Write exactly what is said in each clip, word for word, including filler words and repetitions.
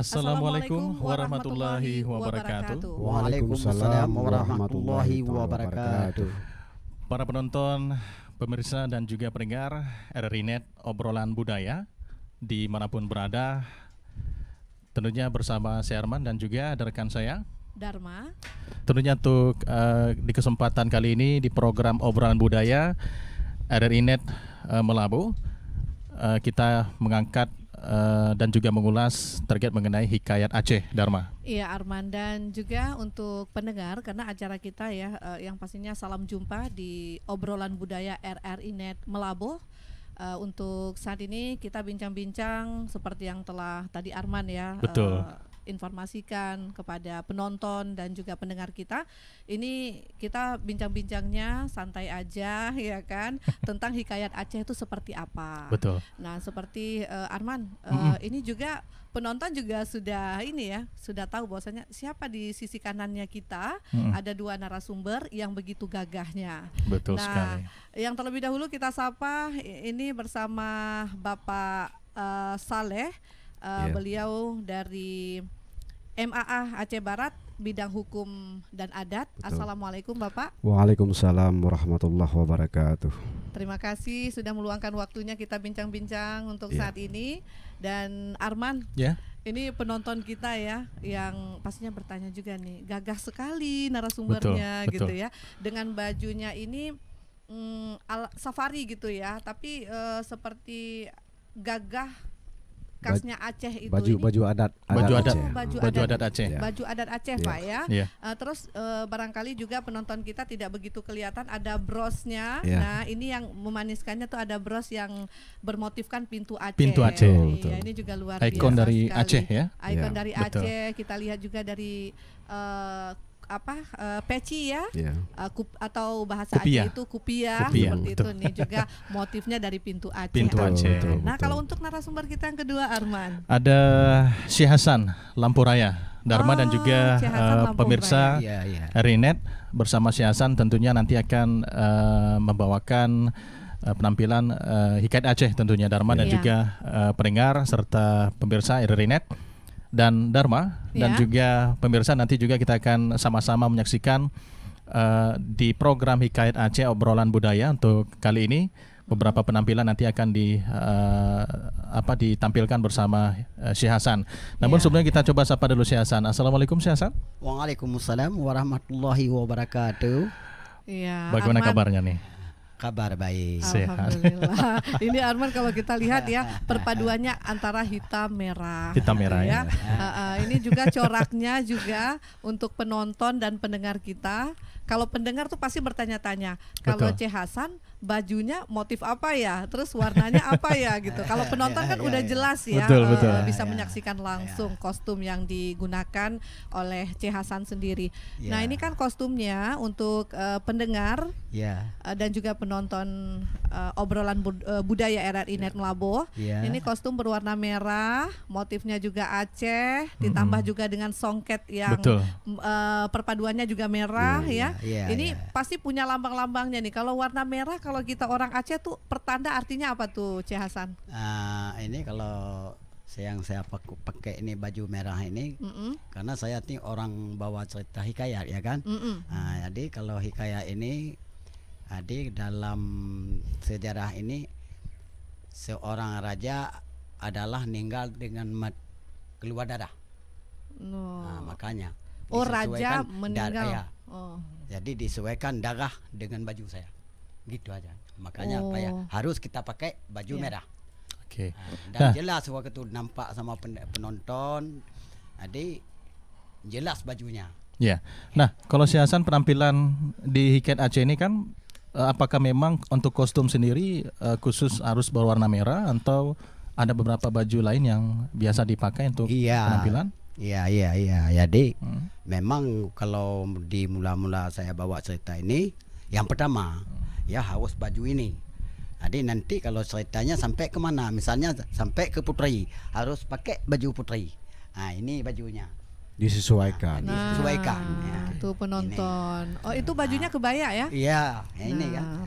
Assalamualaikum warahmatullahi wabarakatuh. Waalaikumsalam warahmatullahi wabarakatuh. Para penonton, pemirsa dan juga pendengar R R I Net Obrolan Budaya dimanapun berada, tentunya bersama saya Arman dan juga ada rekan saya Dharma. Tentunya untuk uh, di kesempatan kali ini di program Obrolan Budaya R R I Net uh, Melabu, uh, kita mengangkat Uh, dan juga mengulas terkait mengenai hikayat Aceh, Dharma. Iya Arman, dan juga untuk pendengar, karena acara kita ya uh, yang pastinya salam jumpa di Obrolan Budaya R R I Net Melabuh. Uh, untuk saat ini kita bincang-bincang seperti yang telah tadi Arman ya Betul. Uh, informasikan kepada penonton dan juga pendengar kita. Ini kita bincang-bincangnya santai aja ya kan, tentang hikayat Aceh itu seperti apa. Betul. Nah seperti uh, Arman, uh, mm-hmm. ini juga penonton juga sudah ini ya, sudah tahu bahwasanya siapa di sisi kanannya kita, mm-hmm. ada dua narasumber yang begitu gagahnya. Betul nah, sekali. Yang terlebih dahulu kita sapa ini bersama Bapak uh, Saleh. Uh, yeah. Beliau dari M A A Aceh Barat, bidang hukum dan adat. Betul. Assalamualaikum Bapak. Waalaikumsalam warahmatullahi wabarakatuh. Terima kasih sudah meluangkan waktunya kita bincang-bincang untuk yeah. saat ini. Dan Arman, yeah. ini penonton kita ya, yang pastinya bertanya juga nih, gagah sekali narasumbernya. Betul, gitu betul. Ya. Dengan bajunya ini mm, al- safari gitu ya, tapi uh, seperti gagah khasnya Aceh itu, baju ini baju adat, adat baju adat, oh, baju, baju adat, adat Aceh, ya. baju adat Aceh yeah. Pak ya. Yeah. Uh, terus uh, barangkali juga penonton kita tidak begitu kelihatan ada brosnya. Yeah. Nah ini yang memaniskannya tuh ada bros yang bermotifkan pintu Aceh. Pintu Aceh. Iya, ini juga luar biasa. Ikon dari sekali. Aceh ya. Ikon yeah. dari Betul. Aceh. Kita lihat juga dari uh, apa uh, peci ya, yeah. uh, kup, atau bahasa kupia. Aceh itu kupia, kupia. seperti Betul. itu nih juga motifnya dari pintu Aceh. Pintu Aceh. Betul, Nah betul. kalau untuk narasumber kita yang kedua Arman, ada Syekh Hasan Lampu Raya, Dharma, oh, dan juga uh, pemirsa yeah, yeah. R R I Net bersama Syekh Hasan tentunya nanti akan uh, membawakan uh, penampilan uh, hikayat Aceh tentunya, Dharma, yeah. dan juga uh, pendengar serta pemirsa R R I Net. Dan Dharma yeah. dan juga pemirsa, nanti juga kita akan sama-sama menyaksikan uh, di program Hikayat Aceh Obrolan Budaya untuk kali ini. Beberapa penampilan nanti akan di uh, apa ditampilkan bersama uh, Syekh Hasan. Namun yeah. sebelumnya kita coba sapa dulu Syekh Hasan. Assalamualaikum Syekh Hasan. Waalaikumsalam warahmatullahi wabarakatuh. Iya. Bagaimana Arman, kabarnya nih? Kabar baik. Alhamdulillah. Ini Arman kalau kita lihat ya, perpaduannya antara hitam merah. Hitam merah ya. ya. Uh, uh, ini juga coraknya juga untuk penonton dan pendengar kita. Kalau pendengar tuh pasti bertanya-tanya, kalau Syekh Hasan bajunya motif apa ya, terus warnanya apa ya gitu. Kalau penonton kan udah jelas ya, betul, uh, betul. bisa menyaksikan langsung kostum yang digunakan oleh Syekh Hasan sendiri. Ya. Nah ini kan kostumnya untuk uh, pendengar ya. uh, dan juga penonton uh, obrolan bud- uh, budaya R R I Net Melabuh. Ya. Ini kostum berwarna merah, motifnya juga Aceh, ditambah mm-hmm. juga dengan songket yang uh, perpaduannya juga merah ya. Ya, ini ya. pasti punya lambang-lambangnya nih. Kalau warna merah, kalau kita orang Aceh tuh pertanda artinya apa tuh, Syekh Hasan? Uh, ini kalau yang saya pakai ini baju merah ini, mm-mm. karena saya nih orang bawa cerita hikayat ya kan. Nah, jadi kalau hikayat ini, jadi dalam sejarah ini seorang raja adalah meninggal dengan mat keluar darah. No. Nah, makanya. Oh, raja meninggal. Da- ya. Oh. Jadi disesuaikan darah dengan baju saya, gitu aja. Makanya oh. apa ya, harus kita pakai baju yeah. merah. Oke. Okay. Dan nah. jelas waktu itu nampak sama penonton, jadi jelas bajunya. Ya. Yeah. Nah, kalau Syekh Hasan penampilan di Hikayat Aceh ini kan, apakah memang untuk kostum sendiri uh, khusus harus berwarna merah atau ada beberapa baju lain yang biasa dipakai untuk yeah. penampilan? Iya iya iya jadi hmm. memang kalau di mula-mula saya bawa cerita ini, yang pertama hmm. ya harus baju ini. Jadi nanti kalau ceritanya sampai kemana, misalnya sampai ke putri, harus pakai baju putri. Nah ini bajunya disesuaikan. Nah, disesuaikan. Ya. Tuh penonton. Ini. Oh itu bajunya kebaya ya? Iya, ya ini nah, kan.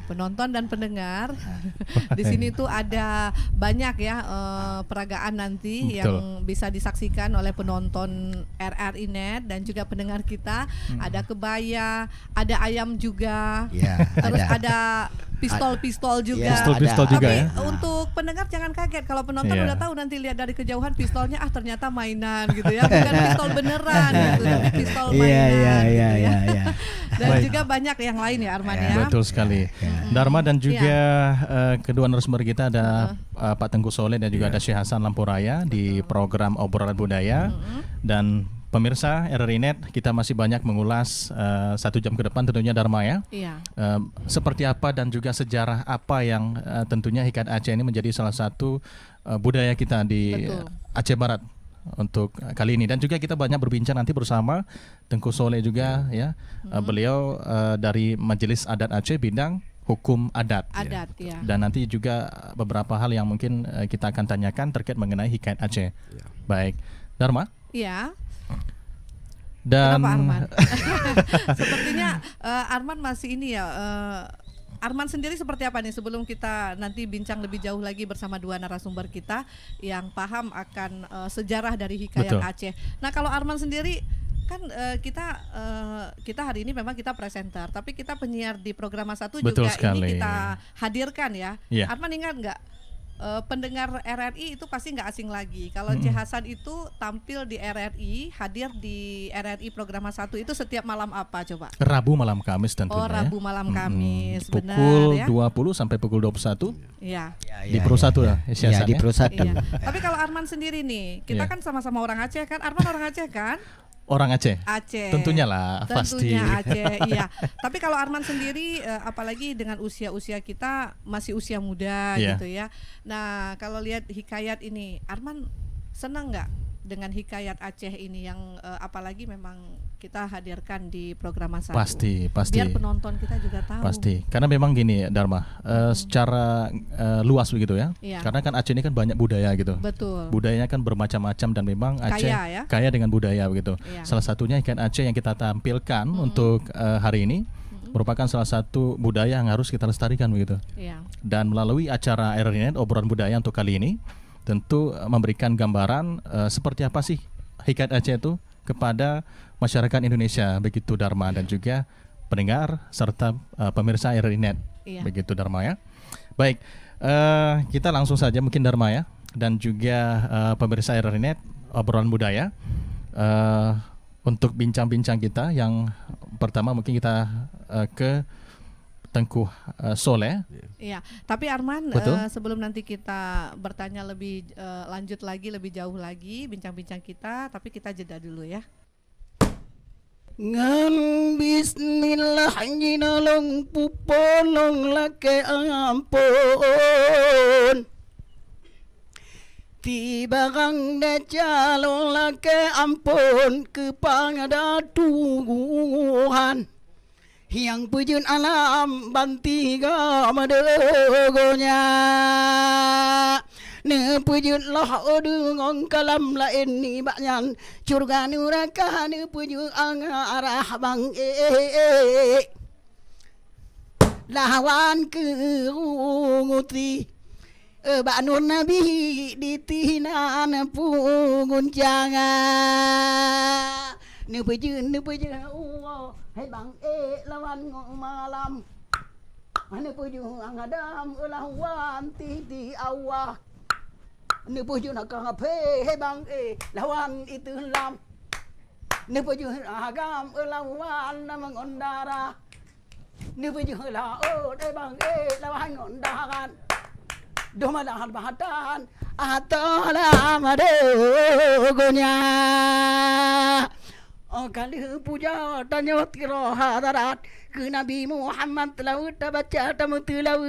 penonton dan pendengar. Di sini tuh ada banyak ya uh, peragaan nanti. Betul. Yang bisa disaksikan oleh penonton R R I Net dan juga pendengar kita. Hmm. Ada kebaya, ada ayam juga, ya, terus ada, ada pistol-pistol juga. Pistol-pistol ya, juga. Tapi ya. untuk pendengar jangan kaget kalau penonton yeah. udah tahu nanti lihat dari kejauhan pistolnya, ah ternyata mainan gitu ya, bukan pistol beneran gitu, tapi pistol mainan. Yeah, yeah, gitu yeah, ya. yeah, yeah. Dan Baik. juga banyak yang lain ya Arman yeah. ya. Betul sekali. Yeah. Dharma dan juga yeah. uh, kedua narasumber kita ada uh. Uh, Pak Tengku Soleh dan juga yeah. ada Syekh Hasan Lampuraya di program Obrolan Budaya. Mm-hmm. Dan pemirsa R R I Net, kita masih banyak mengulas uh, satu jam ke depan tentunya Dharma ya. Iya. Uh, seperti apa dan juga sejarah apa yang uh, tentunya Hikayat Aceh ini menjadi salah satu uh, budaya kita di Betul. Aceh Barat untuk uh, kali ini. Dan juga kita banyak berbincang nanti bersama Tengku Soleh juga ya. Hmm. Uh, beliau uh, dari Majelis Adat Aceh bidang hukum adat. Adat ya. Dan nanti juga beberapa hal yang mungkin uh, kita akan tanyakan terkait mengenai Hikayat Aceh. Ya. Baik. Dharma? Iya. Dan Kenapa Arman? Sepertinya uh, Arman masih ini ya. Uh, Arman sendiri seperti apa nih sebelum kita nanti bincang lebih jauh lagi bersama dua narasumber kita yang paham akan uh, sejarah dari Hikayat Betul. Aceh. Nah kalau Arman sendiri kan uh, kita uh, kita hari ini memang kita presenter, tapi kita penyiar di program satu juga sekali. Ini kita hadirkan ya. Yeah. Arman ingat nggak? Uh, pendengar R R I itu pasti nggak asing lagi. Kalau mm-hmm. Syekh Hasan itu tampil di R R I, hadir di R R I program satu itu setiap malam apa coba? Rabu malam Kamis tentunya. Oh, Rabu malam Kamis. Mm-hmm. Pukul benar, ya? dua puluh sampai pukul dua puluh satu. Iya. Ya, ya, di Pro satu ya, ya, ya, ya di Pro satu. Iya. Tapi kalau Arman sendiri nih, kita ya. kan sama-sama orang Aceh kan? Arman orang Aceh kan? Orang Aceh. Aceh. Tentunya lah, Tentunya pasti. Aceh, iya. Tapi kalau Arman sendiri, uh, apalagi dengan usia-usia kita masih usia muda yeah. gitu ya. Nah, kalau lihat hikayat ini, Arman senang nggak dengan Hikayat Aceh ini yang uh, apalagi memang kita hadirkan di program satu? Pasti, pasti. Biar penonton kita juga tahu. Pasti. Karena memang gini, Dharma, uh, hmm. secara uh, luas begitu ya. Iya. Karena kan Aceh ini kan banyak budaya gitu. Betul. Budayanya kan bermacam-macam dan memang Aceh kaya, ya? kaya dengan budaya begitu. Iya. Salah satunya Hikayat Aceh yang kita tampilkan hmm. untuk uh, hari ini hmm. merupakan salah satu budaya yang harus kita lestarikan begitu. Iya. Dan melalui acara R R I Net Obrolan Budaya untuk kali ini tentu memberikan gambaran uh, seperti apa sih Hikayat Aceh itu kepada masyarakat Indonesia, begitu Dharma dan juga pendengar serta uh, pemirsa R R I Net, iya. begitu Dharma ya. Baik, uh, kita langsung saja mungkin Dharma ya dan juga uh, pemirsa R R I Net Obrolan Budaya uh, untuk bincang-bincang kita yang pertama mungkin kita uh, ke Tengku uh, Soleh. Iya, tapi Arman uh, sebelum nanti kita bertanya lebih uh, lanjut lagi, lebih jauh lagi bincang-bincang kita, tapi kita jeda dulu ya. Ngan bismillah nyinolong pupolong lake ampun tiba kang decalong lake ampun kepada Tuhan yang pujun alam bantiga madogonya ne pujun lah odung kalam lain ni banyan curga nuraka ne pujun arah bang eh lawan ke nguti banun nabi di tinan pungun jangan ne pujun ne pujun hai bang eh lawan ngong malam ane puju ang adam ulawan ti di awah ane puju nak ngape hai bang eh lawan itu lam ane puju agam ulawan namang ondara ane puju la oh hai bang eh lawan ondaran domalahan bahatan atola madogonya oh kali puja tanya tiro hadarat ke Nabi Muhammad laut baca tamu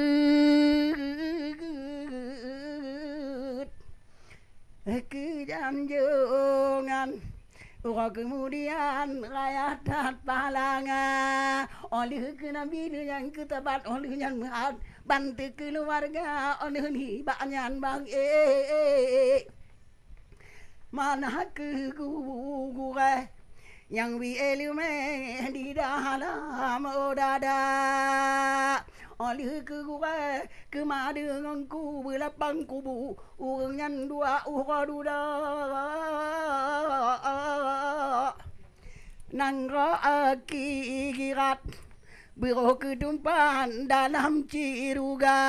laut ke janjongan oh kemudian rakyat dat palangan oleh ke Nabi yang ketabat oleh yang mahat bantu keluarga oleh ni banyak bang eh mana ke gue yang wi elume di dalam odada Oleh kegurai kemada ngangku belapang kubu urang nyan dua uraduda nangro akirat biro kedumpan dalam ciruga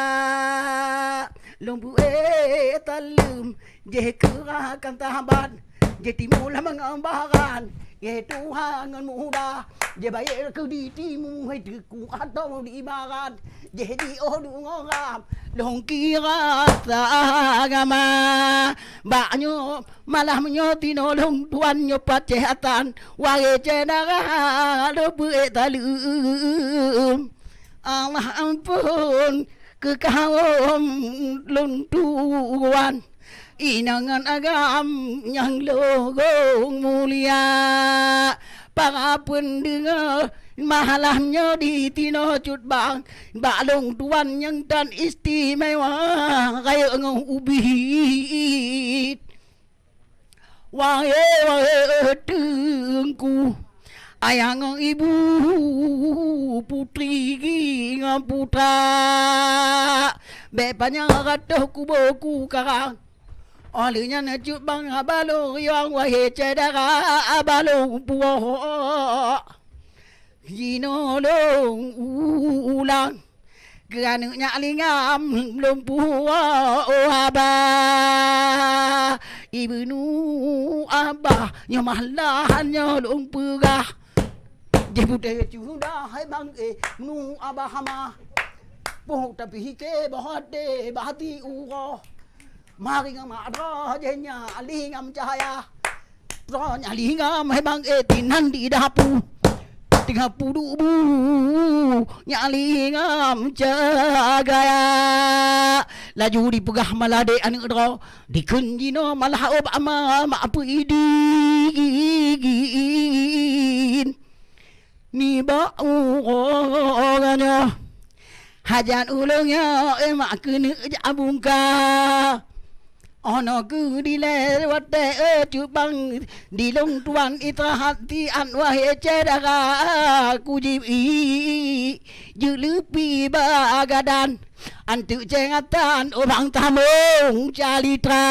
lumbu e talum je kerakan tahaban je timula mengambaran ye Tuhan muda je bayar ke di timu hai ku atau di barat je di odung orang dong kira agama banyo malah menyoti nolong tuannya pacehatan wae cenara lebu talum Allah ampun ke kaum luntuan inangan agam yang logong mulia para pendengar mahalahnya di tino cut bang balong tuan yang dan istimewa kayak ngau ubit wae wae tengku ayang ibu putri ngam putra bepanya kata kuboku karang olehnya najuk bang abalo yang wahe cedera abalo puo jinolong ulang geranuknya lingam lumpuo aba ibnu abah nyamalah nyolong pegah jebute cunda hai bang e nu abah hama po tapi hike bahate bahati ugo mari ngam adro jenya alingam cahaya ro nyalingam hai bang e tinan di dapu tiga puluh bu nyalingam cagaya laju dipegah malade anu adro dikunjino malah obama ma apa idin ni ba orangnya hajan ulungnya emak kena jabungka ono ku dilewat de cubang di long tuan itra hati anwah cedera ku jibi julupi bagadan antu cengatan orang tamung calitra.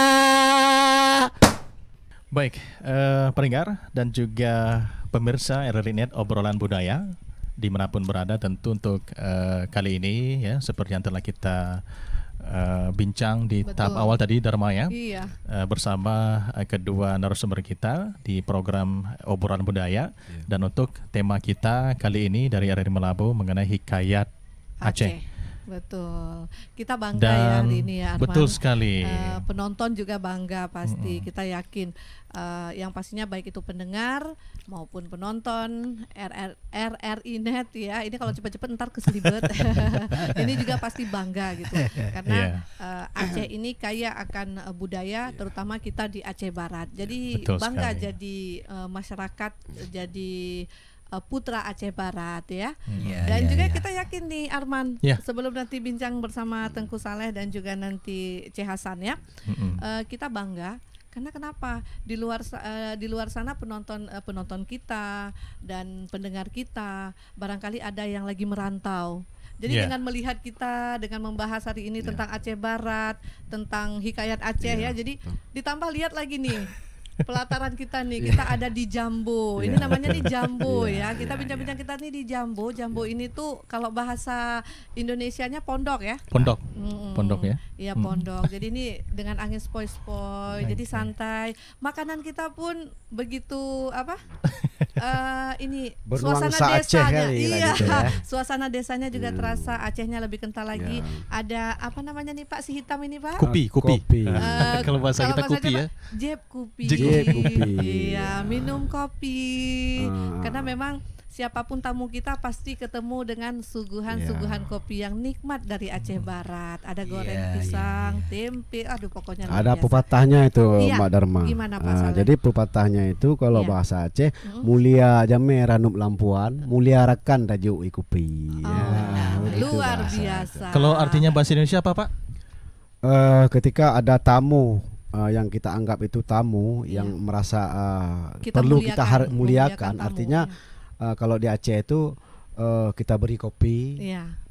Baik, eh, pendengar dan juga pemirsa R R I Net obrolan budaya dimanapun berada, tentu untuk eh, kali ini ya seperti yang telah kita Uh, bincang di Betul. tahap awal tadi Dharma ya, iya. uh, bersama uh, kedua narasumber kita di program obrolan budaya iya. Dan untuk tema kita kali ini dari R R I Melabu mengenai hikayat Aceh. Aceh. Betul, kita bangga Dan ya hari ini ya Arman. Betul sekali. Uh, penonton juga bangga pasti. Mm-hmm. Kita yakin uh, yang pastinya baik itu pendengar maupun penonton R R R R I Net ya. Ini kalau cepat-cepat ntar keselibet. Ini juga pasti bangga gitu. Karena yeah. uh, Aceh ini kaya akan uh, budaya, terutama kita di Aceh Barat. Jadi Betul bangga sekali. Jadi uh, masyarakat jadi putra Aceh Barat ya. Yeah, dan yeah, juga yeah. kita yakin nih Arman yeah. sebelum nanti bincang bersama Tengku Saleh dan juga nanti C Hasan ya, mm-hmm. uh, kita bangga karena kenapa di luar uh, di luar sana penonton uh, penonton kita dan pendengar kita barangkali ada yang lagi merantau. Jadi yeah. dengan melihat kita dengan membahas hari ini yeah. tentang Aceh Barat, tentang hikayat Aceh yeah. ya. Jadi ditambah lihat lagi nih pelataran kita nih, kita ada di Jambo. Ini namanya nih Jambo ya. Kita bincang-bincang kita nih di Jambo. Jambo ini tuh kalau bahasa Indonesianya pondok ya. Pondok. Mm-mm. Pondok ya. Iya pondok. Mm. Jadi ini dengan angin spoi-spoi, jadi santai. Makanan kita pun begitu apa? uh, ini Bernuansa suasana desanya. Iya. Gitu ya. Suasana desanya juga hmm. terasa, Acehnya lebih kental lagi. Ya. Ada apa namanya nih Pak si hitam ini Pak? Kupi, kupi. kopi. Uh, kalau bahasa kalau kita bahasa kupi kita, ya. Jeb kupi. Jeb kopi. Iya, minum kopi. Ah. Karena memang siapapun tamu kita pasti ketemu dengan suguhan-suguhan yeah. kopi yang nikmat dari Aceh Barat. Ada goreng yeah, pisang, yeah, yeah. tempe, aduh pokoknya ada biasa. Pepatahnya itu iya. Mbak Dharma. Gimana Pak uh, jadi pepatahnya itu kalau yeah. bahasa Aceh mm-hmm. mulia jame ranup lampuan, mulia rakan tajuk ikupi. Oh, ya, luar biasa. Kalau artinya bahasa Indonesia apa Pak? Uh, ketika ada tamu Uh, yang kita anggap itu tamu yeah. yang merasa uh, kita perlu muliakan, kita har- muliakan, muliakan tamu, artinya ya. uh, kalau di Aceh itu uh, kita beri kopi, yeah.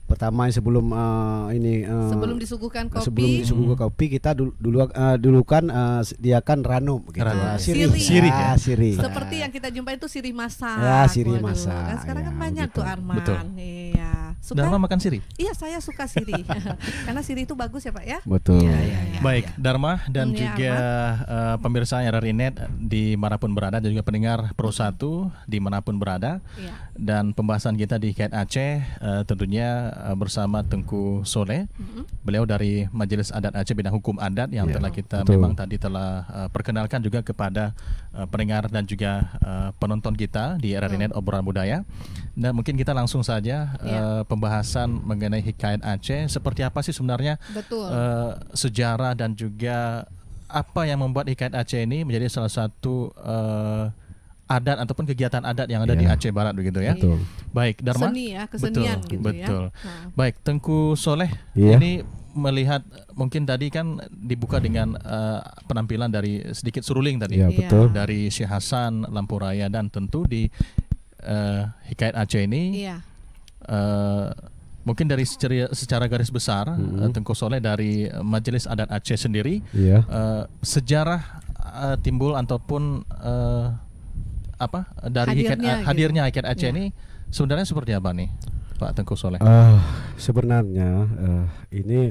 pertama sebelum uh, ini uh, sebelum disuguhkan kopi, sebelum disuguhkan kopi kita dulu dulu uh, dulu kan uh, sediakan rano gitu. Nah, sirih. sirih. Sirih. Ya, sirih. Seperti yang kita jumpai itu sirih masak. Ya, sirih Waduh, masak. Kan sekarang Ya, kan banyak begitu. tuh Arman. Betul. Iya. Suka? Dharma makan sirih? Iya, saya suka sirih. Karena sirih itu bagus ya, Pak ya. Betul. Ya, ya, ya, Baik, ya. Dharma dan Hmm, ya, juga uh, pemirsa R R I Net dimanapun berada dan juga pendengar Pro satu dimanapun berada. Ya. Dan pembahasan kita di Hikayat Aceh uh, tentunya uh, bersama Tengku Soleh. Mm-hmm. Beliau dari Majelis Adat Aceh Bidang Hukum Adat yang Ya, telah kita betul. memang tadi telah uh, perkenalkan juga kepada uh, pendengar dan juga uh, penonton kita di R R I Net Obrolan Budaya. Dan mungkin kita langsung saja uh, pembahasan mengenai Hikayat Aceh. Seperti apa sih sebenarnya Betul. uh, sejarah dan juga apa yang membuat Hikayat Aceh ini menjadi salah satu uh, adat ataupun kegiatan adat yang ada Ya. di Aceh Barat begitu ya. Betul. Baik, Dharma. Seni ya, kesenian betul, gitu betul. ya. Nah. Baik, Tengku Soleh, Iya. ini melihat mungkin tadi kan dibuka dengan uh, penampilan dari sedikit suruling tadi. Ya, Iya. betul. Dari Syekh Hasan, Lampu Raya, dan tentu di uh, Hikayat Aceh ini Iya. uh, mungkin dari secara, secara garis besar Mm-hmm. uh, Tengku Soleh dari Majelis Adat Aceh sendiri Iya. uh, sejarah uh, timbul ataupun uh, apa dari Hikayat, Hadirnya gitu. hadirnya Hikayat Aceh Ya. ini sebenarnya seperti apa nih Pak Tengku Soleh? Uh, sebenarnya uh, ini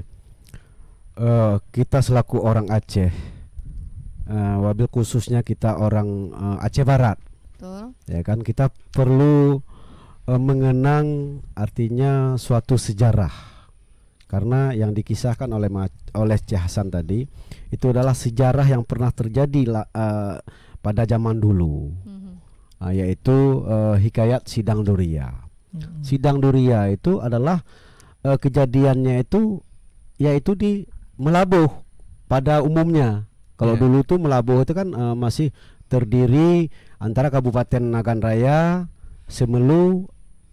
uh, kita selaku orang Aceh, uh, wabil khususnya kita orang uh, Aceh Barat, Betul. ya kan kita perlu uh, mengenang artinya suatu sejarah, karena yang dikisahkan oleh Ma- oleh Syekh Hasan tadi itu adalah sejarah yang pernah terjadi la- uh, pada zaman dulu, Mhm. uh, yaitu uh, Hikayat Sidang Duria. Sidang Duria itu adalah uh, kejadiannya itu yaitu di Melabuh pada umumnya. Kalau Yeah. dulu tuh Melabuh itu kan uh, masih terdiri antara Kabupaten Nagan Raya, Semelu,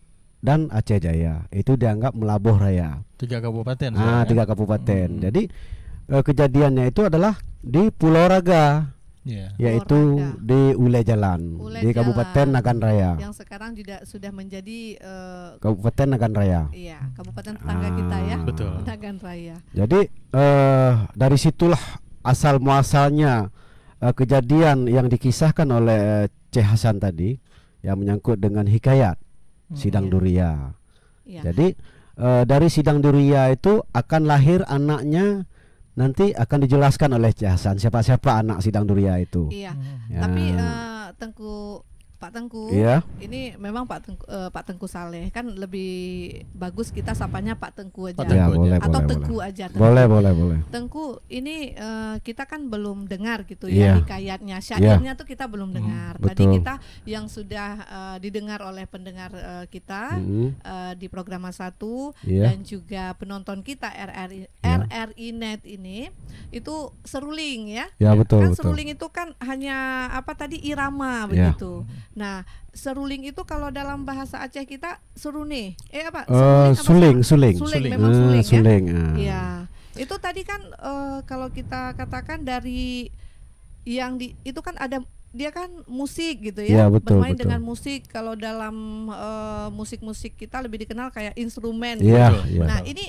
dan Aceh Jaya. Itu dianggap Melabuh Raya. Tiga kabupaten. Ah, sebenarnya. tiga kabupaten. Hmm. Jadi uh, kejadiannya itu adalah di Pulau Raga, Iya. yaitu Raga. di Ule Jalan, Ule di Kabupaten Jalan. Nagan Raya. Yang sekarang juga sudah menjadi eh, Kabupaten Nagan Raya. iya, kabupaten tetangga kita ya. Ah. Betul. Nagan Raya. Jadi eh, dari situlah asal muasalnya eh, kejadian yang dikisahkan oleh Syekh Hasan tadi yang menyangkut dengan hikayat Sidang Iya. Duria. Iya. Jadi eh, dari Sidang Duria itu akan lahir anaknya, nanti akan dijelaskan oleh Syekh Hasan siapa-siapa anak Sidang Duria itu. Iya. Ya. Tapi eh, Tengku Pak Tengku, Iya. ini memang Pak Tengku, eh, Pak Tengku Saleh kan lebih bagus kita sapanya Pak Tengku aja. Pak Ya, Tengku boleh, aja. Atau boleh, Tengku boleh. aja. Tengku. Boleh, boleh, boleh. Tengku, ini eh, kita kan belum dengar gitu Iya. ya hikayatnya, syairnya tuh kita belum dengar. Tadi betul. kita yang sudah eh, didengar oleh pendengar eh, kita Mm-mm. eh, di program satu Iya. dan juga penonton kita R R I Iya. R R I Net ini itu seruling ya. Ya, betul, Kan betul. seruling itu kan hanya apa tadi irama Ya. begitu. Nah, seruling itu kalau dalam bahasa Aceh kita serune. Eh apa? Eh, Seruling apa suling, sa- suling. Suling, Suling. memang Eh, suling, ya. suling, ah. Iya. Itu tadi kan eh, kalau kita katakan dari yang di itu kan ada dia kan musik gitu Iya, ya, betul, bermain betul. dengan musik. Kalau dalam eh, musik-musik kita lebih dikenal kayak instrumen. Iya, Betul. iya. Nah, ini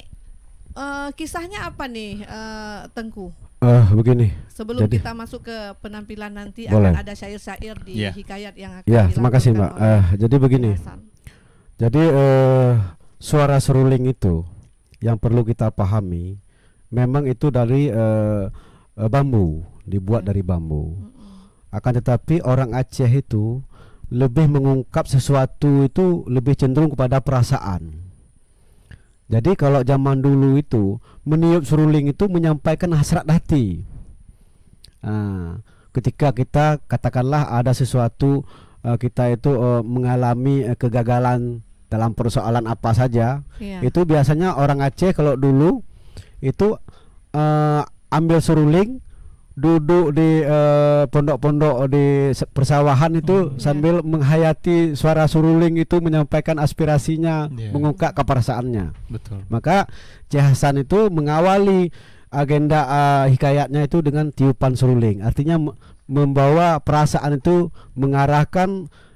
eh, kisahnya apa nih eh, Tengku? Eh, begini. Sebelum Jadi- kita masuk ke penampilan nanti Boleh. akan ada syair-syair di Iya. hikayat yang akan Ya, terima kasih, Mbak. dilakukan oleh Eh, jadi begini. Hasan. Jadi eh, suara seruling itu yang perlu kita pahami, memang itu dari eh, eh, bambu, dibuat dari bambu. Akan tetapi orang Aceh itu lebih mengungkap sesuatu itu lebih cenderung kepada perasaan. Jadi kalau zaman dulu itu meniup seruling itu menyampaikan hasrat hati. Nah, ketika kita katakanlah ada sesuatu eh, kita itu eh, mengalami eh, kegagalan dalam persoalan apa saja, Iya. itu biasanya orang Aceh kalau dulu itu eh, ambil seruling, duduk di eh, pondok-pondok di se- persawahan itu Iya. sambil menghayati suara seruling itu menyampaikan aspirasinya, Iya. mengungkap keperasaannya. Betul. Maka Syekh Hasan itu mengawali agenda uh, hikayatnya itu dengan tiupan seruling. Artinya m- membawa perasaan itu mengarahkan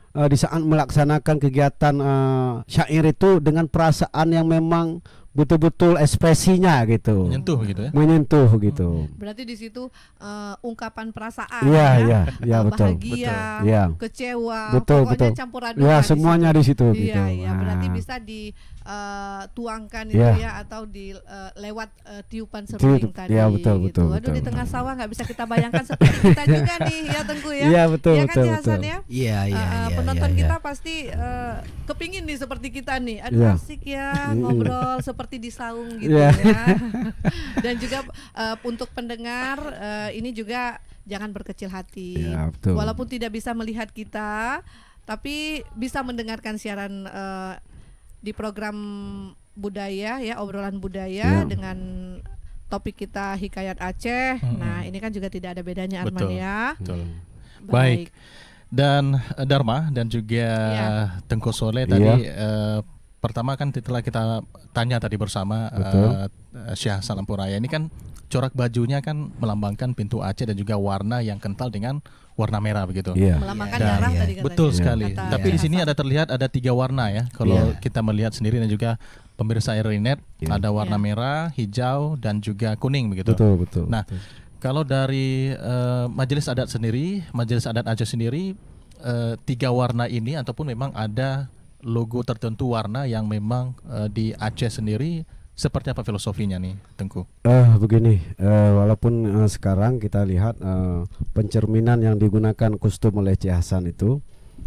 uh, di saat melaksanakan kegiatan uh, syair itu dengan perasaan yang memang betul-betul ekspresinya gitu, menyentuh gitu ya, menyentuh gitu. Berarti di situ uh, ungkapan perasaan, Iya, ya, iya, iya, betul, bahagia, betul. Ya. kecewa, Betul, pokoknya betul. campur aduk. Ya, lah semuanya di situ, Iya, gitu. iya, berarti Nah. bisa dituangkan itu Ya. ya, atau di uh, lewat uh, tiupan Tiup- seruling tadi. ya, betul, gitu. betul, Aduh, di betul. tengah sawah nggak bisa kita bayangkan seperti kita juga nih, ya Tengku ya. Iya, betul, ya kan, betul, ya, Hasan, betul. ya. Iya, iya, Uh, iya. penonton iya, kita iya. pasti uh, kepingin nih seperti kita nih, aduh Iya. asik ya ngobrol seperti di saung gitu Iya. ya. Dan juga uh, untuk pendengar uh, ini juga jangan berkecil hati, Iya, betul. walaupun tidak bisa melihat kita, tapi bisa mendengarkan siaran uh, di program budaya ya, obrolan budaya Iya. dengan topik kita Hikayat Aceh. Mm-mm. Nah ini kan juga tidak ada bedanya, Arman, betul, ya. betul. Baik. Dan uh, Dharma dan juga Ya. Tengku Soleh Iya. tadi uh, pertama kan setelah kita tanya tadi bersama Betul. uh, Syekh Hasan Lampu-Raya ini kan corak bajunya kan melambangkan pintu Aceh dan juga warna yang kental dengan warna merah begitu. Iya. Melambangkan Dan- darah iya. tadi katanya. Betul Iya. sekali. Kata Tapi di Syekh sini Hasan. ada terlihat ada tiga warna ya. Kalau Iya. kita melihat sendiri dan juga pemirsa Erinet Iya. ada warna Iya. merah, hijau dan juga kuning begitu. Betul, betul. Nah, betul. kalau dari eh, majelis adat sendiri, majelis adat Aceh sendiri, eh, tiga warna ini ataupun memang ada logo tertentu warna yang memang eh, di Aceh sendiri, seperti apa filosofinya nih, Tengku? Eh begini, eh, walaupun eh, sekarang kita lihat eh, pencerminan yang digunakan kostum oleh Syekh Hasan itu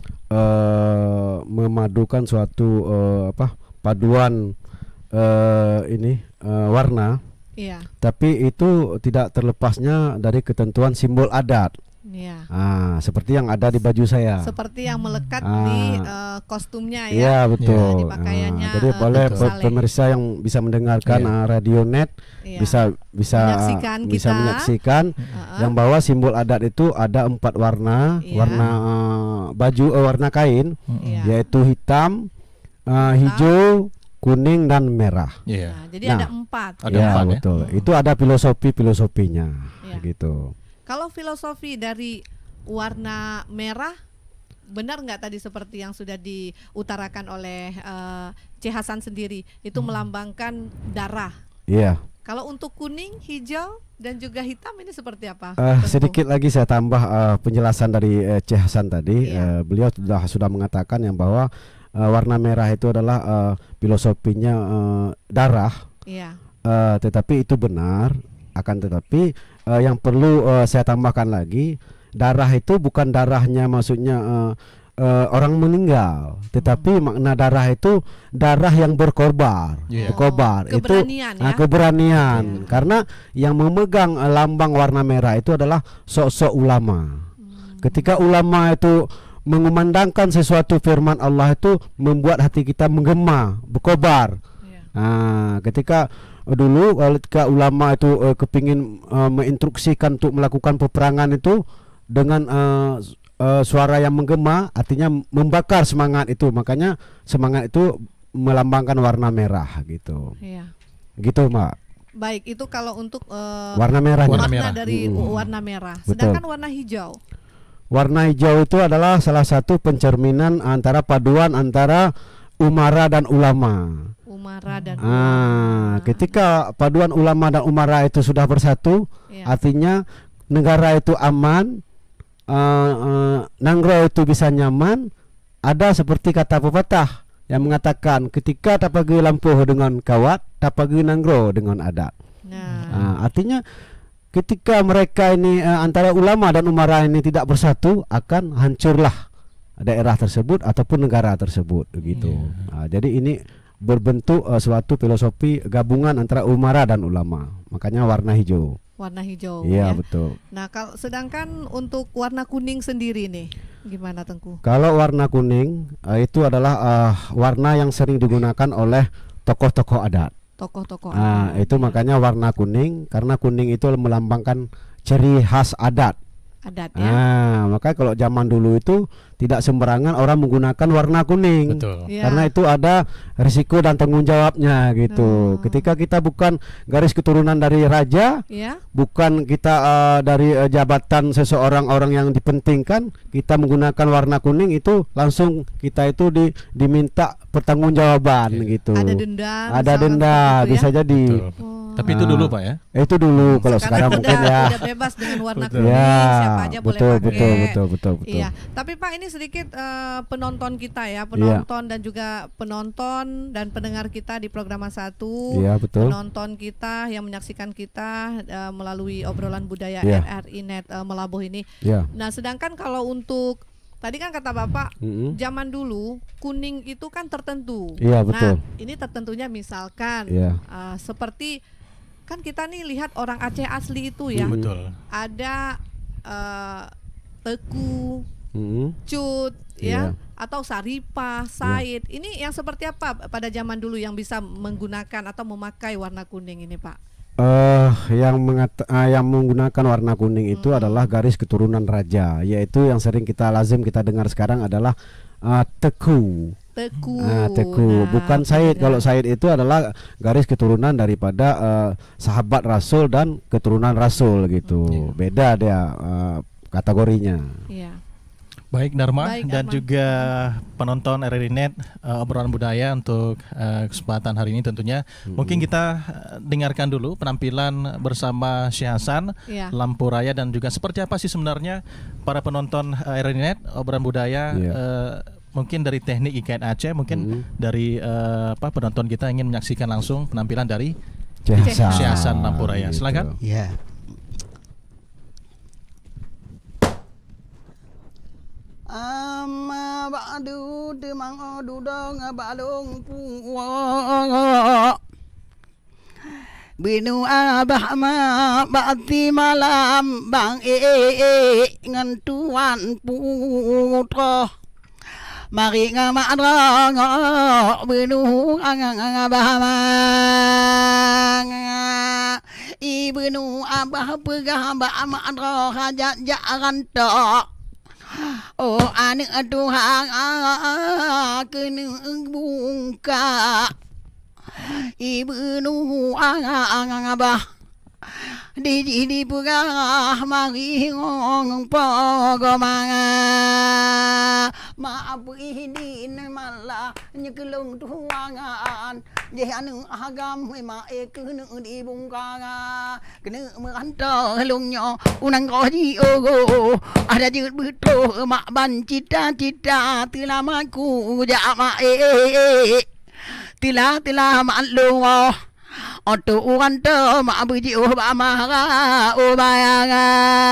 eh, memadukan suatu eh, apa paduan eh, ini eh, warna, Iya, tapi itu tidak terlepasnya dari ketentuan simbol adat. iya. Ah, seperti yang ada di baju saya. Seperti yang melekat Ah. di eh, kostumnya ya. Iya betul. Ya, di pakaiannya, Ah, jadi eh, oleh Tengku pe- Saleh. pemirsa yang bisa mendengarkan Iya. ah, Radio Net Iya. bisa bisa Menyaksikan bisa kita. menyaksikan Heeh. yang bahwa simbol adat itu ada empat warna, Iya. warna eh, baju, eh, warna kain, Iya. yaitu hitam, eh, hijau, kuning dan merah. Iya. Nah, jadi Nah. ada empat. Ada ya empat ya? betul. Itu ada filosofi filosofinya, Iya. gitu. Kalau filosofi dari warna merah, benar nggak tadi seperti yang sudah diutarakan oleh eh, Syekh Hasan sendiri, itu melambangkan darah. Iya. Kalau untuk kuning, hijau dan juga hitam ini seperti apa? Eh, Tengku? sedikit lagi saya tambah eh, penjelasan dari eh, Syekh Hasan tadi. Iya. Eh, beliau sudah sudah mengatakan yang bahwa eh, warna merah itu adalah eh, filosofinya eh, darah. Iya. Eh, tetapi itu benar. Akan tetapi eh, yang perlu eh, saya tambahkan lagi, darah itu bukan darahnya maksudnya eh, eh, orang meninggal, tetapi makna darah itu darah yang berkorban, Iya. berkorban. Oh, itu keberanian ya? ah, keberanian. Iya. Karena yang memegang eh, lambang warna merah itu adalah sosok ulama. Hmm. Ketika ulama itu mengumandangkan sesuatu firman Allah itu membuat hati kita menggema, berkobar. Iya. Nah, ketika uh, dulu ketika ulama itu uh, kepingin uh, menginstruksikan untuk melakukan peperangan itu dengan uh, uh, suara yang menggema, artinya membakar semangat itu. Makanya semangat itu melambangkan warna merah gitu. Iya. Gitu, Mbak. Baik, itu kalau untuk eh, Warna merah. Warna makna merah. dari Mm. warna merah. Betul. Sedangkan warna hijau. Warna hijau itu adalah salah satu pencerminan antara paduan antara umara dan ulama. Umara dan Ah, ulama. ketika paduan ulama dan umara itu sudah bersatu, Iya. artinya negara itu aman, uh, uh, Nangro itu bisa nyaman. Ada seperti kata pepatah yang mengatakan ketika tapagi lampuh dengan kawat, tapagi Nangro dengan adat. Nah, Ah, artinya ketika mereka ini uh, antara ulama dan umara ini tidak bersatu, akan hancurlah daerah tersebut ataupun negara tersebut begitu. Ah, jadi ini berbentuk uh, suatu filosofi gabungan antara umara dan ulama. Makanya warna hijau. warna hijau. Iya, ya. betul. Nah, kalau sedangkan untuk warna kuning sendiri nih, gimana Tengku? Kalau warna kuning uh, itu adalah uh, warna yang sering digunakan oleh tokoh-tokoh adat. Tokoh-tokoh. Ah, adat. itu makanya warna kuning, karena kuning itu melambangkan ciri khas adat. adat ya. Nah, maka kalau zaman dulu itu tidak sembarangan orang menggunakan warna kuning. Betul. Ya. Karena itu ada risiko dan tanggung jawabnya gitu. Oh. Ketika kita bukan garis keturunan dari raja, Ya. bukan kita uh, dari uh, jabatan seseorang orang yang dipentingkan, kita menggunakan warna kuning itu langsung kita itu di, diminta pertanggungjawaban Oke. gitu. Ada denda. Ada misalkan denda seperti itu bisa ya. jadi. Betul. Oh. Tapi itu Ah. dulu Pak ya. Itu dulu kalau sekarang udah, mungkin ya. udah bebas dengan warna Betul. kuning, Ya, siapa aja boleh betul, pakai. betul, betul, betul, betul. Iya, tapi Pak ini sedikit eh, penonton kita ya, penonton dan juga penonton dan pendengar kita di program satu. Iya, betul. Penonton kita yang menyaksikan kita eh, melalui obrolan budaya Iya. R R I Net eh, Melabuh ini. Ya. Nah, sedangkan kalau untuk tadi kan kata Bapak, Mm-mm. zaman dulu kuning itu kan tertentu. Iya, betul. Nah, ini tertentunya misalkan Iya. eh, seperti kan kita nih lihat orang Aceh asli itu ya, Betul. ada eh, teku, Mm-mm. cut, Iya. ya, atau saripah, said. Ini yang seperti apa pada zaman dulu yang bisa menggunakan atau memakai warna kuning ini, Pak? Eh, yang mengata, eh, yang menggunakan warna kuning itu adalah garis keturunan raja, yaitu yang sering kita lazim kita dengar sekarang adalah eh, teku. Teku. Ah, teku, Nah, bukan Said. beda. Kalau Said itu adalah garis keturunan daripada eh, sahabat Rasul dan keturunan Rasul gitu. Iya. Beda dia eh, kategorinya. Iya. Baik Dharma Baik, dan Arman. juga penonton R R I Net uh, obrolan budaya untuk uh, kesempatan hari ini tentunya mungkin kita uh, dengarkan dulu penampilan bersama Syekh Hasan Iya. Lampu Raya dan juga seperti apa sih sebenarnya para penonton uh, R R I Net obrolan budaya Iya. uh, mungkin dari teknik I K N Aceh mungkin Mhm. dari uh, apa penonton kita ingin menyaksikan langsung penampilan dari Syekh Syekh Syekh Hasan Lampu Raya. gitu. Silakan. Ya. Amma ba'du demang odu dong balung puwa Binu abah ma ba'ti malam bang e e ngan tuan putra Mari ngamadra nga binu angang abah ma Ibnu abah pegah ba'amadra hajat jaran tok Oh anak Tuhan kena buka Ibnu abah di di pegah mari ngong pogomanga maaf ini malah nyekelung tuangan je anu agam ma e kena di bungkanga kena merantau lungnya unang koji ogo ada je betul mak ban cita-cita tilamaku jama e tila tila maklum Oto uanto ma buji oh ba mara oh bayanga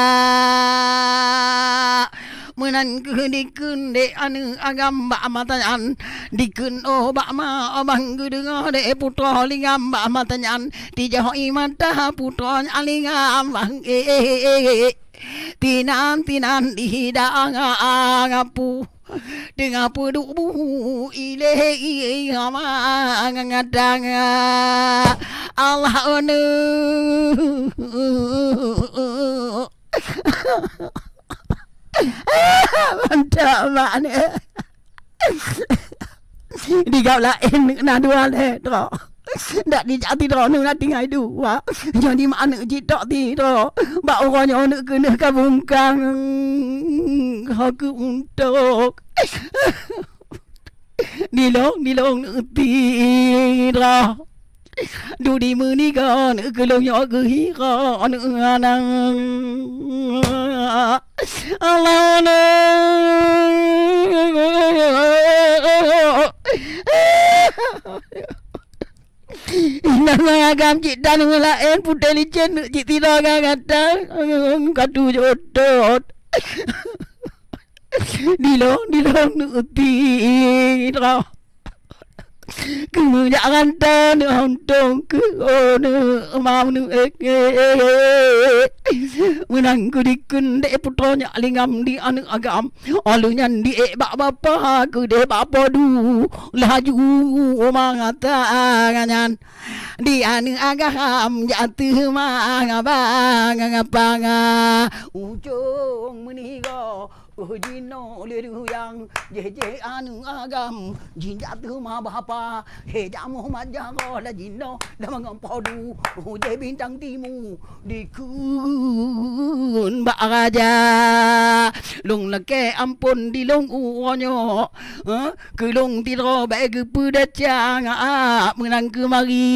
menan ke dikun de anu agam ba matanyan dikun oh ba ma abang gedenga de putra lingam ba matanyan di jauh mata putra alingam bang e e tinan tinan di hidanga ngapu dengan pedubu ilahi ama ngadang Allah onu mantap mana di kau lain nak dua le tro ndak dijati tro nu nak tinggal dua jadi mana jitok ti tro bak orangnya nak kena kabungkang hak untuk dilong dilong ti tro du di muni ka nak kelong yo ke hi ka nak anang Allah na Nama agam cik dan ngelain putih licin cik tidak kata kadu jodoh dilong dilong nuti cứ nhã gan ta nữa hồng trông cứ ô nữa mau nữa menang ku dikun de putronya lingam di anu agam alunyan di bak bapa ku de bapa du laju mangata ngan di anu agam jatuh mangabang ngapanga ujung menigo Jino liru yang jeje anu agam jinja tu ma bapa he jamu majago la jino la mangampodu je bintang timu dikun ba raja lung lake ampun di lung uonyo ke lung tiro ba ke puda chang a menang ke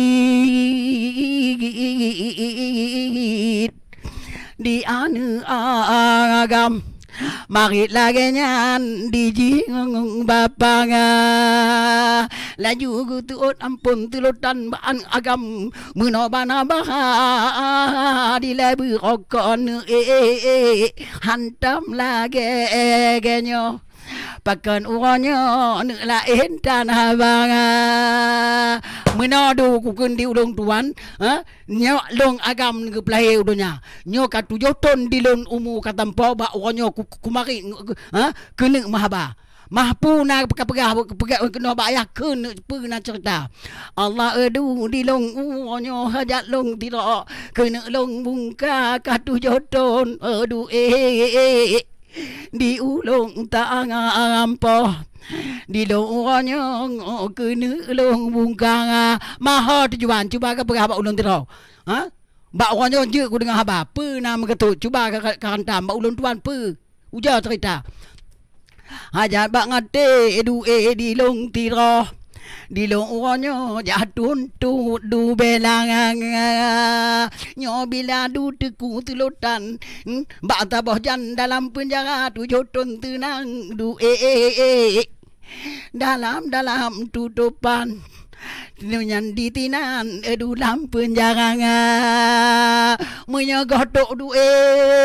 mari di anu agam Marit lagi nyan di jingong bapanga laju gutuot ampun tulutan baan agam menobana baha di lebu rokon eh hantam lagi genyo pakan uronyo nuk lain tanah banga menadu kukun di ulung tuan nyok long agam ke pelai udonya nyok katu joton di lon umu katampo ba uronyo kumari kena mahaba mahpu na pegah pegah kena bayar kena pernah cerita Allah edu di long uronyo hajat long tiro kena long bungka katu joton edu eh di ulung tangampo di lorongnya kena long bungkang mahal tujuan cuba ke berapa ulun tiro ha bak orangnya je ku dengar haba apa nama ketut cuba ke karantam bak ulun tuan pe ujar cerita hajat bak ngate edu e di long tiro di lorongnya jatun tu du belang nyo bila du teku tulutan bak tabah jan dalam penjara tu jotun tenang du e e e dalam dalam tutupan nyan di tinan edu dalam penjara menyagotok du e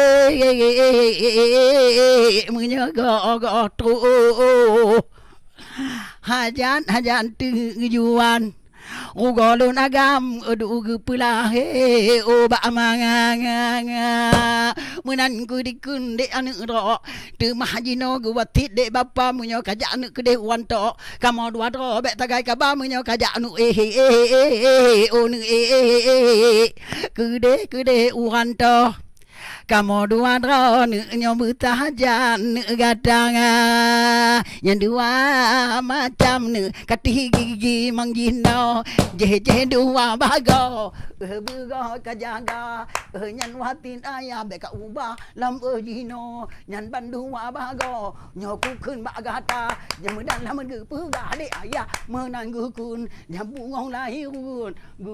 menyagotok hajan hajan tujuan ugolun agam edu gepelah he oba manganga menan ku dikun de anu ro tu mahjino gu watit de bapa munyo kajak anu ke de wanto kamo dua ro bek tagai kaba munyo kajak anu eh eh oh nu eh ku de ku de wanto kamu dua ro nyo butajan gadang yang dua macam ne katih gigi manggino je je dua bago bergo kajaga nyan watin ayah beka ubah lam ejino nyan bandua bago nyoku kun bagata yang mudan lam ge puga de ayah menang gukun yang bungong lahirun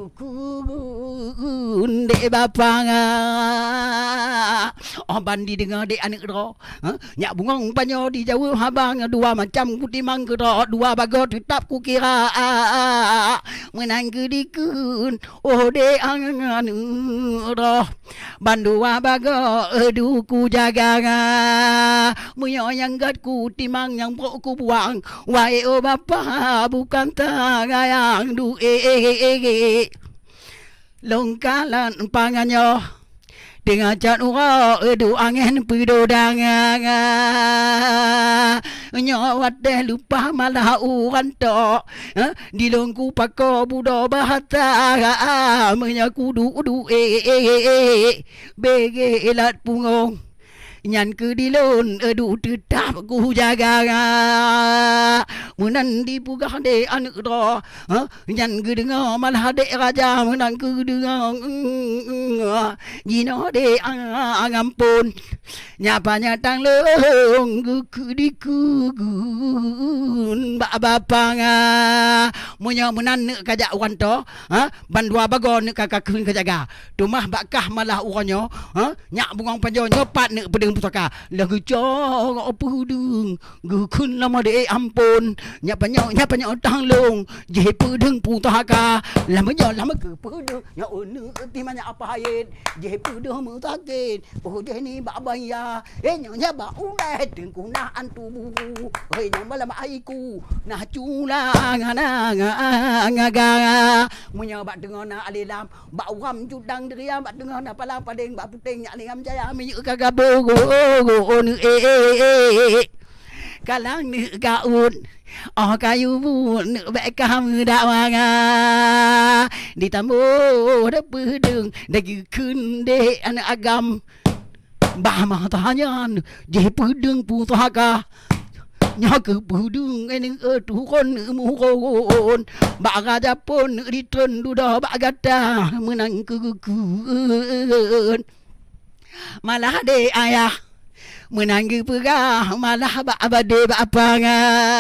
gukun de bapanga oh bandi dengar dek anak ro nyak bungong panyo di jauh habang dua macam kutimang ke ro dua bago tetap ku kira menang ke dikun oh de angan ro bandua bago edu ku jaga munyo yang gat ku timang yang pro ku buang wae o bapa bukan tangayang du e longkalan panganyo dengan cat ura edu angin pidodang nyawat deh lupa malah uran to di longku pako budo bahata menyaku du du eh bege elat pungong nyan ke dilon edu tetap ku jaga munan di pugah de anak ro nyan ke dengar malah de raja munan ke dengar jino de angampun nyapanya tang long ku dikugun ba bapanga munya munan kajak wanto bandua bagon kakakun kajaga tumah bakah malah uranyo nyak bungang panjo nyopat ne pedeng pusaka lagu cong apa hudung gukun lama de ampun nyak panyo nyak panyo tang long je pedeng pusaka lama nyo lama ke pedeng nyak unu ti manya apa hayet je pedeng mutakin oh je ni baba ya eh nyonya ba udah tengku nah antu bubu hei nama lama aiku nah cula ngana ngaga munya ba dengar na alilam ba wam judang deria ba dengar na pala padeng ba puteng nya lingam jaya mi kagak bogo on eh kalang ni gaun oh kayu bun baik kamu dak manga ditambah dah pedeng dah kun de anak agam bah mah tanyan je pedeng putaka nya ke pedeng ini tu kon mu kon ba raja pun di tren duda ba gata menang kekun malah de ayah menang pegah malah ba abade ba apanga